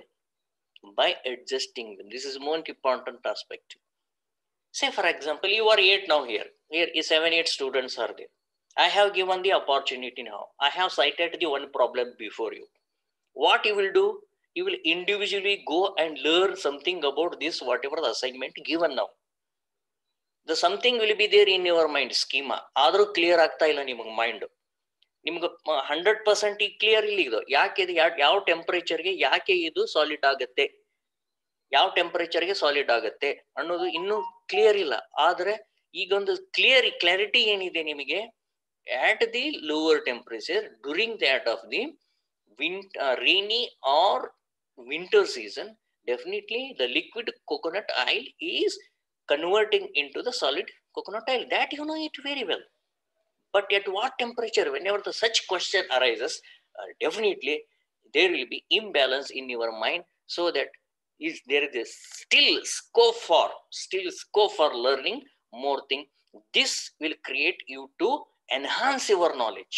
S1: This is more important aspect. Say for example, you are 8 now here is 7-8 students are there. I have given the opportunity now. I have cited the one problem before you. What you will do? You will individually go and learn something about this, whatever the assignment given now. The something will be there in your mind, schema. ಆದರೂ clear ಆಗ್ತಾ ಇಲ್ಲ ನಿಮಗೆ mind, ನಿಮ್ಗೆ 100% clear ಇಲ್ಲ ಇದು. ಯಾಕೆ ಇದು ಯಾವ ಟೆಂಪರೇಚರ್ಗೆ ಯಾಕೆ ಇದು ಸಾಲಿಡ್ ಆಗುತ್ತೆ, ಯಾವ ಟೆಂಪರೇಚರ್ಗೆ ಸಾಲಿಡ್ ಆಗುತ್ತೆ ಅನ್ನೋದು ಇನ್ನೂ ಕ್ಲಿಯರ್ ಇಲ್ಲ. ಆದ್ರೆ ಈಗೊಂದು ಕ್ಲಾರಿಟಿ ಏನಿದೆ ನಿಮಗೆ, at the lower temperature during that of the rainy or winter season, definitely the liquid coconut oil is converting into the solid coconut oil. That you know it very well. But at what temperature? Whenever the such question arises, definitely there will be imbalance in your mind, so that there is still scope for learning more thing. This will create you to enhance your knowledge.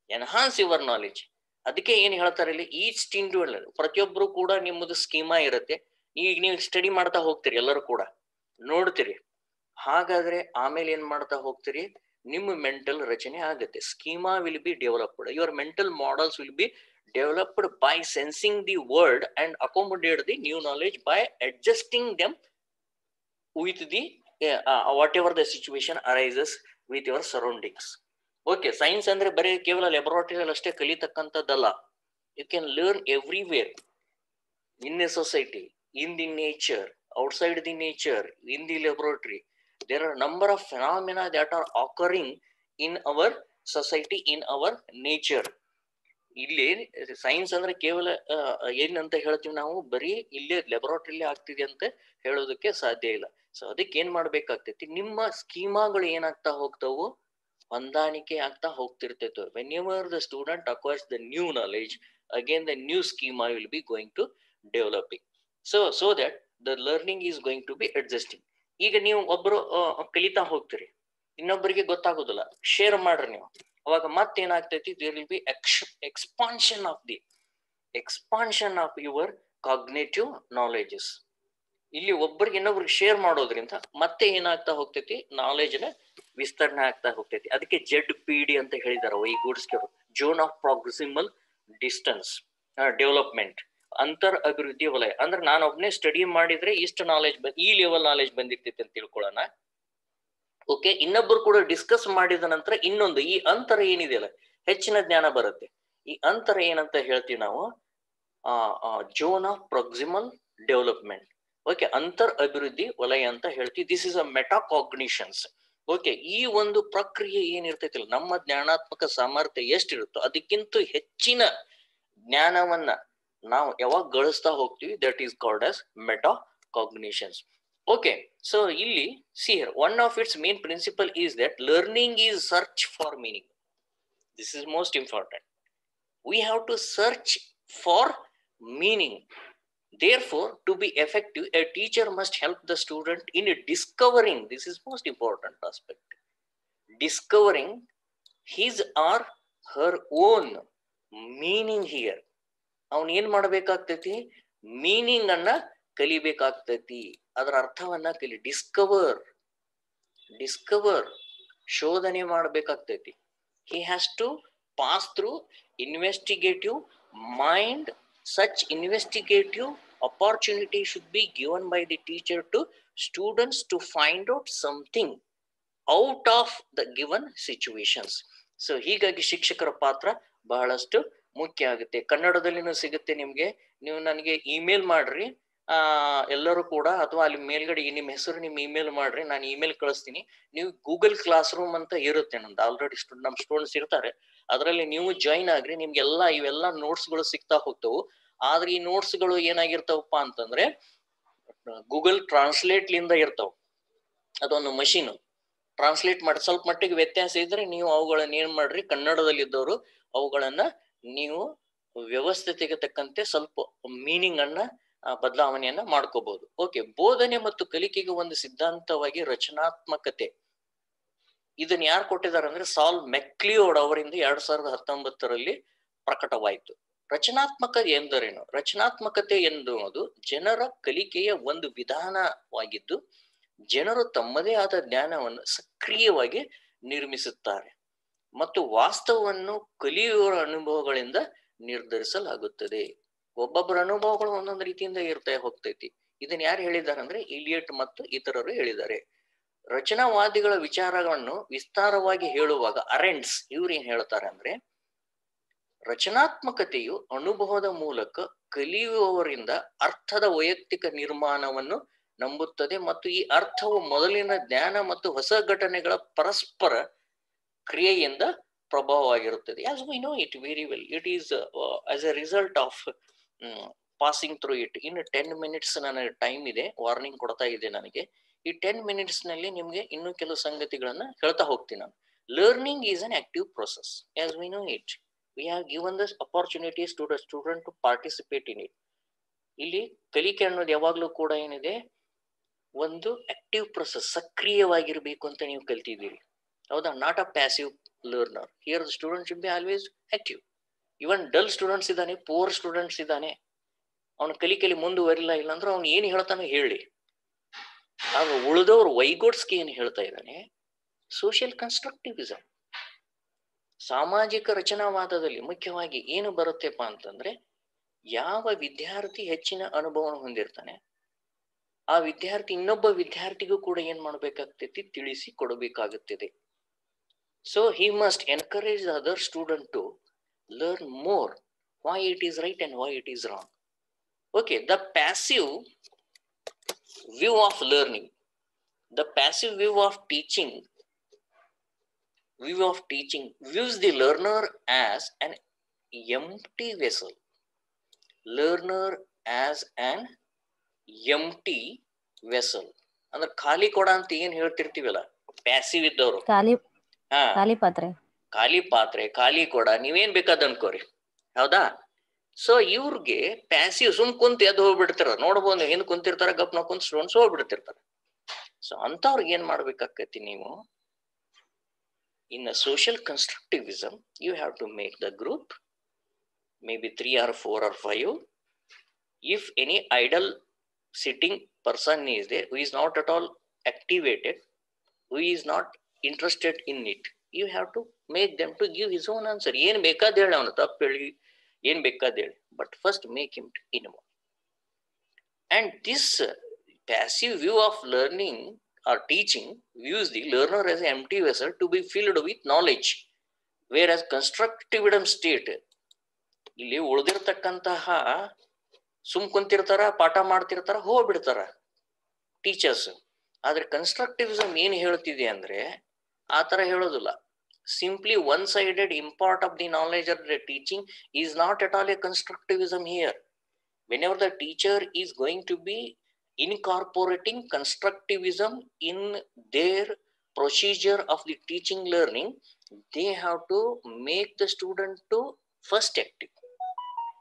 S1: ಅದಕ್ಕೆ ಏನ್ ಹೇಳ್ತಾರೆ ಇಲ್ಲಿ, each individual ಪ್ರತಿಯೊಬ್ರು ಕೂಡ ನಿಮ್ಮದು schema ಇರುತ್ತೆ. ಈಗ ನೀವು ಸ್ಟಡಿ ಮಾಡ್ತಾ ಹೋಗ್ತೀರಿ, ಎಲ್ಲರೂ ಕೂಡ ನೋಡ್ತೀರಿ. ಹಾಗಾದ್ರೆ ಆಮೇಲೆ ಏನ್ ಮಾಡ್ತಾ ಹೋಗ್ತೀರಿ, ನಿಮ್ಮ ಮೆಂಟಲ್ ರಚನೆ ಆಗುತ್ತೆ. Schema will be developed, your mental models will be developed by sensing the world and accommodate the new knowledge by adjusting them with the whatever the situation arises with your surroundings. Okay, science ಅಂದ್ರೆ ಬರೀ ಕೇವಲ ಲ್ಯಾಬೊರೇಟರಿಯಲ್ಲಿ ಅಷ್ಟೇ ಕಲಿತಕ್ಕಂಥದ್ದಲ್ಲ. You can learn everywhere, in a society, in the nature, outside the nature, in the laboratory. There are a number of phenomena that are occurring in our society, in our nature. ಇಲ್ಲಿ science ಅಂದ್ರೆ ಕೇವಲ ಏನಂತ ಹೇಳ್ತೀವಿ ನಾವು, ಬರೀ ಇಲ್ಲೇ ಲ್ಯಾಬೊರೇಟರಿಲಿ ಆಗ್ತಿದೆ ಅಂತ ಹೇಳೋದಕ್ಕೆ ಸಾಧ್ಯ ಇಲ್ಲ. ಸೊ ಅದಕ್ಕೆ ಏನ್ ಮಾಡ್ಬೇಕಾಗ್ತೈತಿ, ನಿಮ್ಮ ಸ್ಕೀಮಾಗಳು ಏನಾಗ್ತಾ ಹೋಗ್ತಾವು, ಹೊಂದಾಣಿಕೆ ಆಗ್ತಾ ಹೋಗ್ತಿರ್ತೈತೆ. whenever the student acquires the new knowledge, again the new schema will be going to developing, so that the learning is going to be adjusting. ಈಗ ನೀವು ಒಬ್ರು ಕಲಿತಾ ಹೋಗ್ತೀರಿ, ಇನ್ನೊಬ್ಬರಿಗೆ ಗೊತ್ತಾಗೋದಿಲ್ಲ, ಶೇರ್ ಮಾಡ್ರಿ ನೀವು, ಅವಾಗ ಮತ್ತೇನಾಗ್ತೈತಿ, there will be expansion of your cognitive knowledges. ಇಲ್ಲಿ ಒಬ್ಬರಿಗೆ ಇನ್ನೊಬ್ರಿಗೆ ಶೇರ್ ಮಾಡೋದ್ರಿಂದ ಮತ್ತೆ ಏನಾಗ್ತಾ ಹೋಗ್ತೈತಿ, ನಾಲೆಜ್ನ ವಿಸ್ತರಣೆ ಆಗ್ತಾ ಹೋಗ್ತೈತಿ. ಅದಕ್ಕೆ ZPD ಅಂತ ಹೇಳಿದಾರೆ ವೈಗೋಡ್ಸ್ಕಿಯವರು, zone of proximal distance development, ಅಂತರ್ ಅಭಿವೃದ್ಧಿ ವಲಯ. ಅಂದ್ರೆ ನಾನು ಒಬ್ನೇ ಸ್ಟಡಿ ಮಾಡಿದ್ರೆ ಇಷ್ಟು ನಾಲೆಜ್ ಈ ಲೆವೆಲ್ ನಾಲೆಜ್ ಬಂದಿರ್ತೈತಿ ಅಂತ ತಿಳ್ಕೊಳ್ಳೋಣ. ಓಕೆ, ಇನ್ನೊಬ್ರು ಕೂಡ ಡಿಸ್ಕಸ್ ಮಾಡಿದ ನಂತರ ಇನ್ನೊಂದು ಈ ಅಂತರ ಏನಿದೆಯಲ್ಲ ಹೆಚ್ಚಿನ ಜ್ಞಾನ ಬರುತ್ತೆ. ಈ ಅಂತರ ಏನಂತ ಹೇಳ್ತೀವಿ ನಾವು, zone of proximal development. Okay, ಅಂತರ್ ಅಭಿವೃದ್ಧಿ ವಲಯ ಅಂತ ಹೇಳ್ತೀವಿ. This is a metacognitions. Okay, ಈ ಒಂದು ಪ್ರಕ್ರಿಯೆ ಏನಿರ್ತೈತಿಲ್ಲ, ನಮ್ಮ ಜ್ಞಾನಾತ್ಮಕ ಸಾಮರ್ಥ್ಯ ಎಷ್ಟಿರುತ್ತೋ ಅದಕ್ಕಿಂತ ಹೆಚ್ಚಿನ ಜ್ಞಾನವನ್ನ ನಾವು ಯಾವಾಗ ಗಳಿಸ್ತಾ ಹೋಗ್ತೀವಿ, that is called as metacognitions. Okay, so ಇಲ್ಲಿ see here, one of its main principle is that learning is search for meaning. This is most important. We have to search for meaning. Therefore, to be effective, a teacher must help the student in discovering, this is most important aspect, discovering his or her own meaning here. ಅವನ್ ಏನ್ ಮಾಡ್ಬೇಕಾಗ್ತೈತಿ, meaning ಅನ್ನ ಕಲಿಬೇಕಾಗ್ತೈತಿ, ಅದರ ಅರ್ಥವನ್ನ discover ಶೋಧನೆ ಮಾಡ್ಬೇಕಾಗ್ತೈತಿ. he has to pass through investigative mind. Such investigative opportunity should be given by the teacher to students to find out something out of the given situations. So ಹೀಗಾಗಿ ಶಿಕ್ಷಕರ ಪಾತ್ರ ಬಹಳಷ್ಟು ಮುಖ್ಯ ಆಗುತ್ತೆ. ಕನ್ನಡದಲ್ಲಿನೂ ಸಿಗುತ್ತೆ ನಿಮ್ಗೆ, ನೀವು ನನಗೆ ಇಮೇಲ್ ಮಾಡ್ರಿ ಎಲ್ಲರೂ ಕೂಡ, ಅಥವಾ ಅಲ್ಲಿ ಮೇಲ್ಗಡೆ ನಿಮ್ಮ ಹೆಸರು ನಿಮ್ಮ ಇಮೇಲ್ ಮಾಡ್ರಿ, ನಾನು ಇಮೇಲ್ ಕಳಿಸ್ತೀನಿ. ನೀವು ಗೂಗಲ್ ಕ್ಲಾಸ್ ರೂಮ್ ಅಂತ ಇರುತ್ತೆ ನಮ್ದು, ಆಲ್ರೆಡಿ ನಮ್ಮ ಸ್ಟೂಡೆಂಟ್ಸ್ ಇರ್ತಾರೆ, ಅದರಲ್ಲಿ ನೀವು ಜಾಯಿನ್ ಆಗ್ರಿ. ನಿಮ್ಗೆಲ್ಲ ಇವೆಲ್ಲ ನೋಟ್ಸ್ಗಳು ಸಿಗ್ತಾ ಹೋಗ್ತವು. ಆದ್ರೆ ಈ ನೋಟ್ಸ್ಗಳು ಏನಾಗಿರ್ತಾವಪ್ಪ ಅಂತಂದ್ರೆ ಗೂಗಲ್ ಟ್ರಾನ್ಸ್ಲೇಟ್ ಲಿಂದ ಇರ್ತಾವ. ಅದೊಂದು ಮಷೀನ್ ಟ್ರಾನ್ಸ್ಲೇಟ್ ಮಾಡಿ, ಸ್ವಲ್ಪ ಮಟ್ಟಿಗೆ ವ್ಯತ್ಯಾಸ ಇದ್ರೆ ನೀವು ಅವುಗಳನ್ನ ಏನ್ ಮಾಡ್ರಿ, ಕನ್ನಡದಲ್ಲಿದ್ದವರು ಅವುಗಳನ್ನ ನೀವು ವ್ಯವಸ್ಥೆಗೆ ತಕ್ಕಂತೆ ಸ್ವಲ್ಪ ಮೀನಿಂಗ್ ಅನ್ನ ಬದಲಾವಣೆಯನ್ನ ಮಾಡ್ಕೋಬಹುದು. ಓಕೆ, ಬೋಧನೆ ಮತ್ತು ಕಲಿಕೆಗೆ ಒಂದು ಸಿದ್ಧಾಂತವಾಗಿ ರಚನಾತ್ಮಕತೆ, ಇದನ್ನ ಯಾರು ಕೊಟ್ಟಿದ್ದಾರೆ ಅಂದ್ರೆ ಸಾಲ್ ಮೆಕ್ಲಿಯೋಡ್ ಅವರಿಂದ 2019ರಲ್ಲಿ ಪ್ರಕಟವಾಯಿತು. ರಚನಾತ್ಮಕತೆ ಎಂದರೇನು? ರಚನಾತ್ಮಕತೆ ಎನ್ನುವುದು ಜನರ ಕಲಿಕೆಯ ಒಂದು ವಿಧಾನವಾಗಿದ್ದು, ಜನರು ತಮ್ಮದೇ ಆದ ಜ್ಞಾನವನ್ನು ಸಕ್ರಿಯವಾಗಿ ನಿರ್ಮಿಸುತ್ತಾರೆ ಮತ್ತು ವಾಸ್ತವವನ್ನು ಕಲಿಯುವ ಅನುಭವಗಳಿಂದ ನಿರ್ಧರಿಸಲಾಗುತ್ತದೆ. ಒಬ್ಬೊಬ್ಬರ ಅನುಭವಗಳು ಒಂದೊಂದು ರೀತಿಯಿಂದ ಇರ್ತಾ ಹೋಗ್ತೈತಿ. ಇದನ್ನ ಯಾರು ಹೇಳಿದ್ದಾರೆ ಅಂದ್ರೆ ಇಲಿಯಟ್ ಮತ್ತು ಇತರರು ಹೇಳಿದ್ದಾರೆ. ರಚನಾವಾದಿಗಳ ವಿಚಾರಗಳನ್ನು ವಿಸ್ತಾರವಾಗಿ ಹೇಳುವಾಗ ಅರೆಂಡ್ಸ್ ಇವ್ರು ಏನ್ ಹೇಳ್ತಾರೆ ಅಂದ್ರೆ, ರಚನಾತ್ಮಕತೆಯು ಅನುಭವದ ಮೂಲಕ ಕಲಿಯುವವರಿಂದ ಅರ್ಥದ ವೈಯಕ್ತಿಕ ನಿರ್ಮಾಣವನ್ನು ನಂಬುತ್ತದೆ ಮತ್ತು ಈ ಅರ್ಥವು ಮೊದಲಿನ ಜ್ಞಾನ ಮತ್ತು ಹೊಸ ಘಟನೆಗಳ ಪರಸ್ಪರ ಕ್ರಿಯೆಯಿಂದ ಪ್ರಭಾವವಾಗಿರುತ್ತದೆ. As we know it very well, it is as a result of passing through it. ಇನ್ನು 10 minutes ನನಗೆ ಟೈಮ್ ಇದೆ, ವಾರ್ನಿಂಗ್ ಕೊಡ್ತಾ ಇದೆ ನನಗೆ. ಈ 10 minutes ನಲ್ಲಿ ನಿಮ್ಗೆ ಇನ್ನೂ ಕೆಲವು ಸಂಗತಿಗಳನ್ನ ಹೇಳ್ತಾ ಹೋಗ್ತೀನಿ ನಾನು. Learning is an active process. As we know it, we have given this opportunities to the student to participate in it. ಇಲ್ಲಿ ಕಲಿಕೆ ಅನ್ನೋದು ಯಾವಾಗ್ಲೂ ಕೂಡ ಏನಿದೆ, ಒಂದು ಆಕ್ಟಿವ್ ಪ್ರೊಸೆಸ್, ಸಕ್ರಿಯವಾಗಿರ್ಬೇಕು ಅಂತ ನೀವು ಕಲ್ತಿದ್ದೀರಿ, ಹೌದಾ? Not a passive learner. Here the student should be always active. Even dull students ಇದ್ದಾನೆ, ಪೂರ್ ಸ್ಟೂಡೆಂಟ್ಸ್ ಇದ್ದಾನೆ, ಅವನ ಕಲಿಕೆಯಲ್ಲಿ ಮುಂದುವರಿಲ್ಲ ಇಲ್ಲ ಅಂದ್ರೆ ಅವ್ನು ಏನ್ ಹೇಳ್ತಾನೆ ಹೇಳಿ. ಆಗ ಉಳಿದವ್ರು ವೈಗೋಟ್ಸ್ಕಿ ಏನ್ ಹೇಳ್ತಾ ಇದ್ದಾನೆ, ಸೋಷಿಯಲ್ ಕನ್ಸ್ಟ್ರಕ್ಟಿವಿಸಮ್, ಸಾಮಾಜಿಕ ರಚನಾವಾದದಲ್ಲಿ ಮುಖ್ಯವಾಗಿ ಏನು ಬರುತ್ತೆಪ್ಪ ಅಂತಂದ್ರೆ, ಯಾವ ವಿದ್ಯಾರ್ಥಿ ಹೆಚ್ಚಿನ ಅನುಭವವನ್ನು ಹೊಂದಿರ್ತಾನೆ ಆ ವಿದ್ಯಾರ್ಥಿ ಇನ್ನೊಬ್ಬ ವಿದ್ಯಾರ್ಥಿಗೂ ಕೂಡ ಏನ್ ಮಾಡ್ಬೇಕಾಗ್ತೈತಿ, ತಿಳಿಸಿ ಕೊಡಬೇಕಾಗುತ್ತದೆ. So he must encourage the other student to learn more why it is right and why it is wrong. Okay, the passive view of learning, the passive view of teaching views the learner as an empty vessel. Learner as an empty vessel ಅಂದ್ರೆ ಖಾಲಿ ಕೊಡ ಅಂತ ಏನ್ ಹೇಳ್ತಿರ್ತೀವಲ್ಲ, passive ಇದ್ದವರು, ಖಾಲಿ ಪಾತ್ರೆ, ಖಾಲಿ ಕೊಡ, ನೀವೇನ್ ಬೇಕಾದ ಅನ್ಕೋರಿ, ಹೌದಾ? ಸೊ ಇವ್ರಿಗೆ ಪ್ಯಾಸಿವ್, ಸುಮ್ ಕುಂತ ಎದ್ದು ಹೋಗ್ಬಿಡ್ತಾರ. ನೋಡ್ಬೋದು ಹಿಂದ್ ಕುಂತಿರ್ತಾರ, ಗಪ್ನ ಕುಂತ ಸ್ಟೂಡೆಂಟ್ಸ್ ಹೋಗ್ಬಿಡ್ತಿರ್ತಾರ. ಸೊ ಅಂತವ್ರಿಗೆ ಏನ್ ಮಾಡ್ಬೇಕಾಕತಿ ನೀವು, in social constructivism you have to make the group maybe 3 or 4 or 5. If any idle sitting person is there who is not at all activated, who is not interested in it, you have to make them to give his own answer. ಏನ್ ಬೇಕಾದ ಹೇಳಿ, ಅವನು ತಪ್ಪು ಹೇಳಿ, ಏನ್ ಬೇಕಾದ ಹೇಳಿ, but first make him involved. And this passive view of learning or teaching views the learner as an empty vessel to be filled with knowledge, whereas constructivism state, ಇಲ್ಲಿ ಉಳಿದಿರ್ತಕ್ಕಂತಹ ಸುಮ್ ಕುಂತಿರ್ತಾರ, ಪಾಠ ಮಾಡ್ತಿರ್ತಾರ, ಹೋಗ್ಬಿಡ್ತಾರ ಟೀಚರ್ಸ್. ಆದ್ರೆ ಕನ್ಸ್ಟ್ರಕ್ಟಿವಿಸಮ್ ಏನ್ ಹೇಳ್ತಿದೆ ಅಂದ್ರೆ ಆತರ ಹೇಳೋದಿಲ್ಲ. Simply one sided impart of the knowledge of the teaching is not at all a constructivism here. Whenever the teacher is going to be incorporating constructivism in their procedure of the teaching learning, they have to make the student to first active.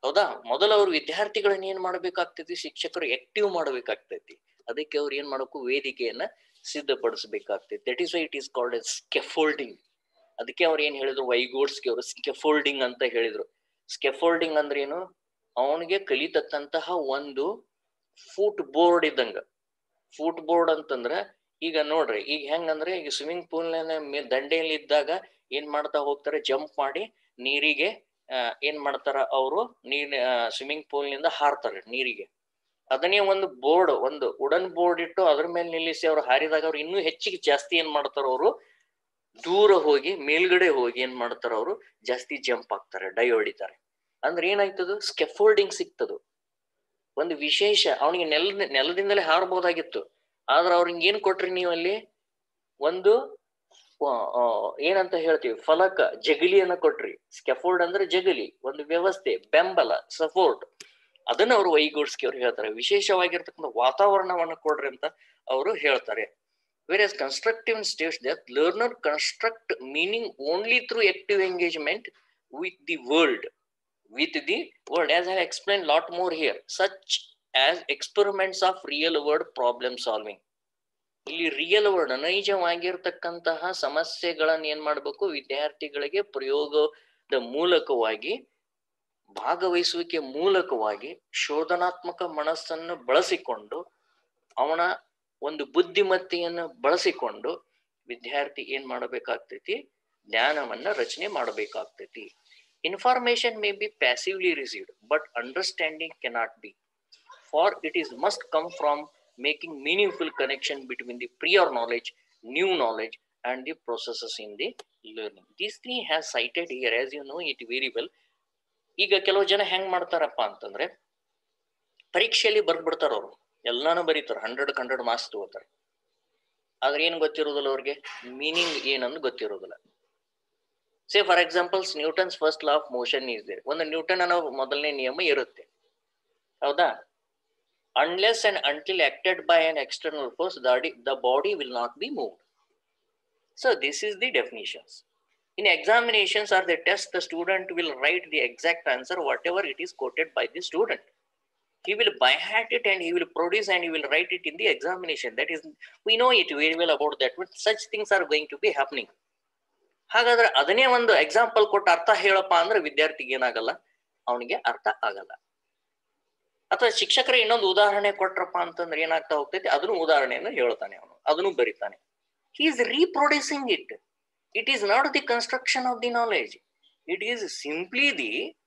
S1: ಹೌದಾ? ಮೊದಲು ಅವ್ರು ವಿದ್ಯಾರ್ಥಿಗಳನ್ನ ಏನ್ ಮಾಡ್ಬೇಕಾಗ್ತೈತಿ, ಶಿಕ್ಷಕರು active ಮಾಡ್ಬೇಕಾಗ್ತೈತಿ. ಅದಕ್ಕೆ ಅವ್ರು ಏನ್ ಮಾಡಬೇಕು, ವೇದಿಕೆಯನ್ನ ಸಿದ್ಧಪಡಿಸಬೇಕಾಗ್ತೈತಿ. That is why it is called as scaffolding. ಅದಕ್ಕೆ ಅವ್ರು ಏನ್ ಹೇಳಿದ್ರು, ವೈಗೋಟ್ಸ್ಕಿ ಅವರು ಸ್ಕೆಫೋಲ್ಡಿಂಗ್ ಅಂತ ಹೇಳಿದ್ರು. ಸ್ಕೆಫೋಲ್ಡಿಂಗ್ ಅಂದ್ರೆ ಏನು, ಅವನಿಗೆ ಕಲಿತಕ್ಕಂತಹ ಒಂದು ಫುಟ್ ಬೋರ್ಡ್ ಇದ್ದಂಗ. ಫುಟ್ ಬೋರ್ಡ್ ಅಂತಂದ್ರ ಈಗ ನೋಡ್ರಿ, ಈಗ ಹೆಂಗಂದ್ರೆ ಈಗ ಸ್ವಿಮ್ಮಿಂಗ್ ಪೂಲ್ ದಂಡೆಯಲ್ಲಿ ಇದ್ದಾಗ ಏನ್ ಮಾಡ್ತಾ ಹೋಗ್ತಾರೆ, ಜಂಪ್ ಮಾಡಿ ನೀರಿಗೆ ಏನ್ ಮಾಡ್ತಾರ ಅವರು, ನೀರ್ ಸ್ವಿಮ್ಮಿಂಗ್ ಪೂಲ್ ನಿಂದ ಹಾರ್ತಾರೆ ನೀರಿಗೆ. ಅದನ್ನೇ ಒಂದು ಬೋರ್ಡ್, ಒಂದು ವುಡನ್ ಬೋರ್ಡ್ ಇಟ್ಟು ಅದ್ರ ಮೇಲೆ ನಿಲ್ಲಿಸಿ ಅವ್ರು ಹಾರಿದಾಗ ಅವ್ರು ಇನ್ನೂ ಹೆಚ್ಚಿಗೆ ಜಾಸ್ತಿ ಏನ್ ಮಾಡ್ತಾರ, ಅವರು ದೂರ ಹೋಗಿ ಮೇಲ್ಗಡೆ ಹೋಗಿ ಏನ್ ಮಾಡ್ತಾರ, ಅವರು ಜಾಸ್ತಿ ಜಂಪ್ ಆಗ್ತಾರೆ, ಡೈ ಹೊಡಿತಾರೆ. ಅಂದ್ರೆ ಏನಾಯ್ತದು, ಸ್ಕೆಫೋಲ್ಡಿಂಗ್ ಸಿಕ್ತದು. ಒಂದು ವಿಶೇಷ, ಅವನಿಗೆ ನೆಲದಿಂದಲೇ ಹಾರಬಹುದಾಗಿತ್ತು, ಆದ್ರೆ ಅವ್ರಿಗೆ ಏನ್ ಕೊಟ್ರಿ ನೀವು ಅಲ್ಲಿ, ಒಂದು ಏನಂತ ಹೇಳ್ತೀವಿ, ಫಲಕ, ಜಗಲಿಯನ್ನ ಕೊಟ್ರಿ. ಸ್ಕೆಫೋಲ್ಡ್ ಅಂದ್ರೆ ಜಗಲಿ, ಒಂದು ವ್ಯವಸ್ಥೆ, ಬೆಂಬಲ, ಸಪೋರ್ಟ್. ಅದನ್ನ ಅವರು ವೈಗೋಟ್ಸ್ಕಿ ಅವ್ರು ಹೇಳ್ತಾರೆ. ವಿಶೇಷವಾಗಿರ್ತಕ್ಕಂಥ ವಾತಾವರಣವನ್ನ ಕೊಡ್ರಿ ಅಂತ ಅವರು ಹೇಳ್ತಾರೆ. Whereas constructive states that learner construct meaning only through active engagement with the world. As I have explained lot more here, such as experiments of real world problem solving. ಇಲ್ಲಿ ರಿಯಲ್ ವರ್ಲ್ಡ್, ನೈಜವಾಗಿರ್ತಕ್ಕಂತಹ ಸಮಸ್ಯೆಗಳನ್ನ ಏನ್ ಮಾಡ್ಬೇಕು, ವಿದ್ಯಾರ್ಥಿಗಳಿಗೆ ಪ್ರಯೋಗದ ಮೂಲಕವಾಗಿ, ಭಾಗವಹಿಸುವಿಕೆ ಮೂಲಕವಾಗಿ, ಶೋಧನಾತ್ಮಕ ಮನಸ್ಸನ್ನು ಬಳಸಿಕೊಂಡು, ಅವನ ಒಂದು ಬುದ್ಧಿಮತ್ತೆಯನ್ನು ಬಳಸಿಕೊಂಡು ವಿದ್ಯಾರ್ಥಿ ಏನ್ ಮಾಡಬೇಕಾಗ್ತೈತಿ, ಜ್ಞಾನವನ್ನ ರಚನೆ ಮಾಡಬೇಕಾಗ್ತೈತಿ. Information may be passively received, but understanding cannot be, for it is must come from making meaningful connection between the prior knowledge, new knowledge and the processes in the learning. These three has cited here, as you know it very well. ಈಗ ಕೆಲವು ಜನ ಹೆಂಗ್ ಮಾಡ್ತಾರಪ್ಪ ಅಂತಂದ್ರೆ, ಪರೀಕ್ಷೆಯಲ್ಲಿ ಬರ್ಬಿಡ್ತಾರ, ಅವರು ಎಲ್ಲಾನು ಬರೀತಾರ, 100 marks ತಗೋತಾರೆ. ಆದ್ರೆ ಏನ್ ಗೊತ್ತಿರೋದಿಲ್ಲ ಅವ್ರಿಗೆ, ಮೀನಿಂಗ್ ಏನನ್ನು ಗೊತ್ತಿರೋದಿಲ್ಲ. Say for examples, Newton's first law of motion is there. ಒಂದು ನ್ಯೂಟನ್ ಅನ್ನೋ ಮೊದಲನೇ ನಿಯಮ ಇರುತ್ತೆ, ಹೌದಾ? Unless and until acted by an external force, the body will not be moved. So this is the definitions. In examinations or the test, the student will write the exact answer, whatever it is quoted by the student. He will by heart it and he will produce and he will write it in the examination. That is, we know it very well about that, but such things are going to be happening. ಹಾಗಾದ್ರೆ ಅದನ್ನೇ ಒಂದು example ಕೊಟ್ಟು ಅರ್ಥ ಹೇಳಪ್ಪ ಅಂದ್ರೆ ವಿದ್ಯಾರ್ಥಿಗೆ ಏನಾಗಲ್ಲ, ಅವನಿಗೆ ಅರ್ಥ ಆಗಲ್ಲ. ಅಥವಾ ಶಿಕ್ಷಕರ ಇನ್ನೊಂದು ಉದಾಹರಣೆ ಕೊಟ್ರಪ್ಪ ಅಂತಂದ್ರೆ ಏನಾಗ್ತಾ ಹೋಗ್ತೈತಿ, ಅದನ್ನು ಉದಾಹರಣೆಯನ್ನು ಹೇಳ್ತಾನೆ, ಅವನು ಅದನ್ನು ಬರೀತಾನೆ. He is reproducing it. It is not the construction of the knowledge, it is simply the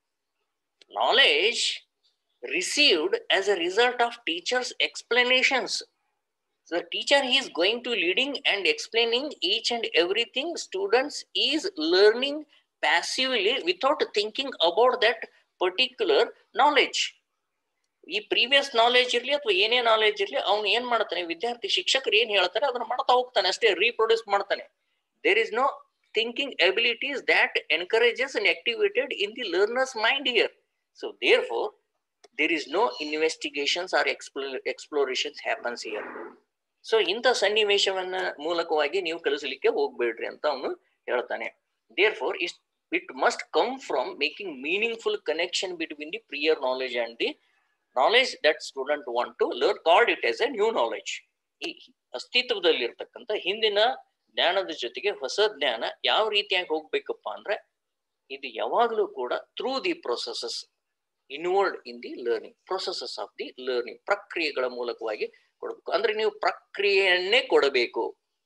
S1: knowledge received as a result of teacher's explanations. The teacher is going to leading and explaining each and everything. Students is learning passively without thinking about that particular knowledge. ಈ previous knowledge ಇರ್ಲಿ ಅಥವಾ ಏನೇ knowledge ಇರ್ಲಿ, ಅವ್ನು ಏನ್ ಮಾಡ್ತಾನೆ, ವಿದ್ಯಾರ್ಥಿ ಶಿಕ್ಷಕರು ಏನ್ ಹೇಳ್ತಾರೆ ಅದನ್ನ ಮಾಡ್ತಾ ಹೋಗ್ತಾನೆ ಅಷ್ಟೇ, ರೀಪ್ರೊಡ್ಯೂಸ್ ಮಾಡ್ತಾನೆ. There is no thinking abilities that encourages and activated in the learner's mind here. So therefore there is no investigations or explorations happens here. So ಇಂಥ ಸನ್ನಿವೇಶವನ್ನ ಮೂಲಕವಾಗಿ ನೀವು ಕಲಿಸಲಿಕ್ಕೆ ಹೋಗ್ಬೇಡ್ರಿ ಅಂತ ಅವನು ಹೇಳ್ತಾನೆ. Therefore it must come from making meaningful connection between the prior knowledge and the knowledge that student want to learn, called it as a new knowledge. ಈ ಅಸ್ತಿತ್ವದಲ್ಲಿ ಇರ್ತಕ್ಕಂಥ ಹಿಂದಿನ ಜ್ಞಾನದ ಜೊತೆಗೆ ಹೊಸ ಜ್ಞಾನ ಯಾವ ರೀತಿಯಾಗಿ ಹೋಗ್ಬೇಕಪ್ಪ ಅಂದ್ರೆ, ಇದು ಯಾವಾಗಲೂ ಕೂಡ through the processes involved in the learning, processes of the learning, ಪ್ರಕ್ರಿಯೆಗಳ ಮೂಲಕವಾಗಿ ಕೊಡಬೇಕು. ಅಂದ್ರೆ ನೀವು ಪ್ರಕ್ರಿಯೆಯನ್ನೇ ಕೊಡಬೇಕು.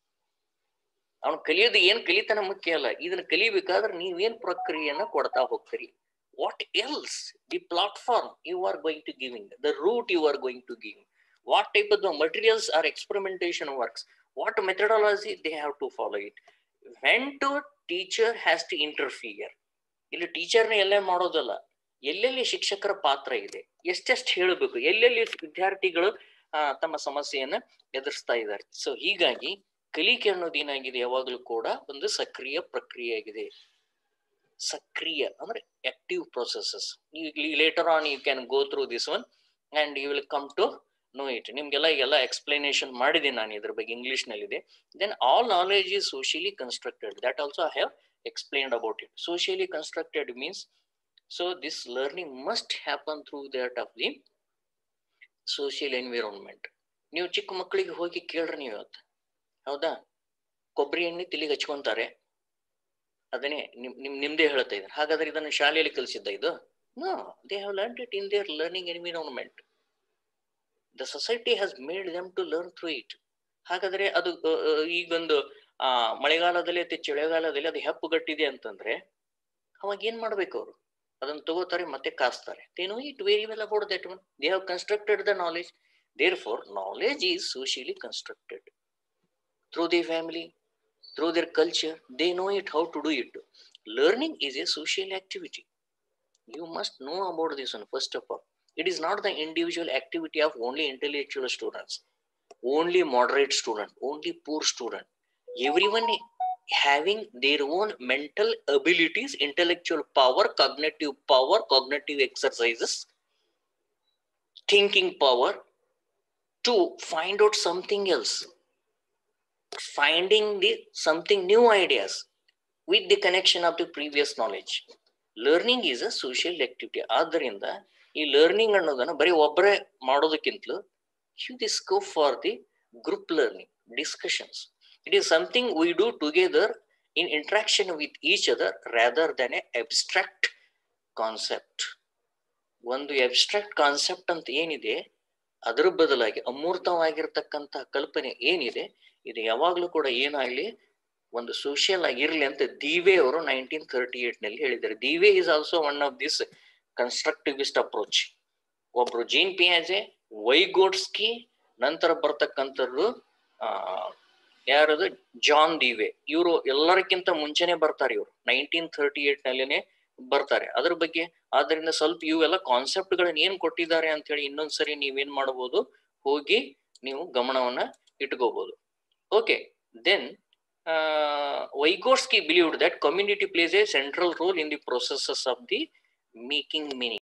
S1: ಅವನು ಕಲಿಯೋದು ಏನ್ ಕಲಿತಾನ ಮುಖ್ಯ ಅಲ್ಲ, ಇದನ್ನ ಕಲಿಬೇಕಾದ್ರೆ ನೀವೇನ್ ಪ್ರಕ್ರಿಯೆಯನ್ನ ಕೊಡ್ತಾ ಹೋಗ್ತೀರಿ. What else? The platform you are going to giving, the route you are going to give, what type of the materials or experimentation works, what methodology they have to follow it. When to teacher has to interfere. ಇಲ್ಲಿ ಟೀಚರ್ನ ಎಲ್ಲೇ ಮಾಡೋದಲ್ಲ, ಎಲ್ಲೆಲ್ಲಿ ಶಿಕ್ಷಕರ ಪಾತ್ರ ಇದೆ, ಎಷ್ಟೆಷ್ಟು ಹೇಳಬೇಕು, ಎಲ್ಲೆಲ್ಲಿ ವಿದ್ಯಾರ್ಥಿಗಳು ತಮ್ಮ ಸಮಸ್ಯೆಯನ್ನ ಎದುರಿಸ್ತಾ ಇದ್ದಾರೆ. ಸೊ ಹೀಗಾಗಿ ಕಲಿಕೆ ಅನ್ನೋದು ಏನಾಗಿದೆ, ಯಾವಾಗಲೂ ಕೂಡ ಒಂದು ಸಕ್ರಿಯ ಪ್ರಕ್ರಿಯೆ ಆಗಿದೆ. ಸಕ್ರಿಯ ಅಂದ್ರೆ active processes. Later on you can go through this one and you will come to know it. ನಿಮ್ಗೆಲ್ಲ ಎಲ್ಲ ಎಕ್ಸ್ಪ್ಲನೇಷನ್ ಮಾಡಿದೆ ನಾನು ಇದ್ರ ಬಗ್ಗೆ, ಇಂಗ್ಲಿಷ್ ನಲ್ಲಿದೆ. Then all knowledge is socially constructed. That also I have explained about it. Socially constructed means So this learning must happen through that of the social environment. ನೀವು ಚಿಕ್ಕ ಮಕ್ಕಳಿಗೆ ಹೋಗಿ ಕೇಳ್ರಿ ನೀವು ಇವತ್ತು, ಹೌದಾ? ಕೊಬ್ಬರಿ ಎಣ್ಣೆ ತಲೆಗೆ ಹಚ್ಕೊಂತಾರೆ, ಅದನ್ನೇ ನಿಮ್ದೇ ಹೇಳ್ತಾ ಇದ್ದಾರೆ. ಹಾಗಾದ್ರೆ ಇದನ್ನು ಶಾಲೆಯಲ್ಲಿ ಕಲಿಸಿದ್ದ ಇದು? No, they have learned it in their learning environment. The society has made them to learn through it. ಹಾಗಾದ್ರೆ ಅದು ಈಗೊಂದು ಮಳೆಗಾಲದಲ್ಲಿ ಅಥವಾ ಚಳಿಗಾಲದಲ್ಲಿ ಅದು ಹೆಪ್ಪುಗಟ್ಟಿದೆ ಅಂತಂದ್ರೆ ಅವಾಗ ಏನ್ ಮಾಡ್ಬೇಕು? ಅವರು ಅದನ್ನು ತಗೋತಾರೆ ಮತ್ತೆ ಕಾಸ್ತಾರೆ. They know it very well about that one. They have constructed the knowledge. Therefore, knowledge is socially constructed through the family, through their culture. They know it how to do it. Learning is a social activity. You must know about this one first of all. It is not the individual activity of only intellectual students, only moderate student, only poor student. Everyone having their own mental abilities, intellectual power, cognitive exercises, thinking power, to find out something else, finding the something new ideas with the connection of the previous knowledge. Learning is a social activity. ಆದ್ದರಿಂದ ಈ learning ಅನ್ನೋದನ್ನ ಬರೀ ಒಬ್ಬರೇ ಮಾಡೋದಕ್ಕಿಂತಲೂ the scope for the group learning, discussions. It is something we do together in interaction with each other rather than a abstract concept. ಒಂದು abstract concept ಅಂತ ಏನಿದೆ, ಅದರ ಬದಲಾಗಿ ಅಮೂರ್ತವಾಗಿರ್ತಕ್ಕಂತಹ ಕಲ್ಪನೆ ಏನಿದೆ, ಇದು ಯಾವಾಗ್ಲೂ ಕೂಡ ಏನಾಗ್ಲಿ ಒಂದು ಸೋಷಿಯಲ್ ಆಗಿರ್ಲಿ ಅಂತ ದೀವೆ ಅವರು 1938 ನಲ್ಲಿ ಹೇಳಿದ್ದಾರೆ. Dewey is also one of this constructivist approach. ಒಬ್ರು ಜೀನ್ ಪಿಯಾಜೆ, ವೈಗೋಟ್ಸ್ಕಿ, ನಂತರ ಬರ್ತಕ್ಕಂಥದ್ದು ಯಾರದು ಜಾನ್ ದೀವೆ. ಇವರು ಎಲ್ಲರಿಗಿಂತ ಮುಂಚೆನೆ ಬರ್ತಾರೆ. ಇವರು 1938 ನಲ್ಲಿನೇ ಬರ್ತಾರೆ. ಅದ್ರ ಬಗ್ಗೆ ಆದ್ರಿಂದ ಸ್ವಲ್ಪ ಇವೆಲ್ಲ ಕಾನ್ಸೆಪ್ಟ್ ಗಳನ್ನ ಏನ್ ಕೊಟ್ಟಿದ್ದಾರೆ ಅಂತ ಹೇಳಿ ಇನ್ನೊಂದ್ಸರಿ ನೀವೇನ್ ಮಾಡಬಹುದು, ಹೋಗಿ ನೀವು ಗಮನವನ್ನ ಇಟ್ಕೋಬಹುದು. Okay, then Vygotsky believed that community plays a central role in the processes of the making meaning.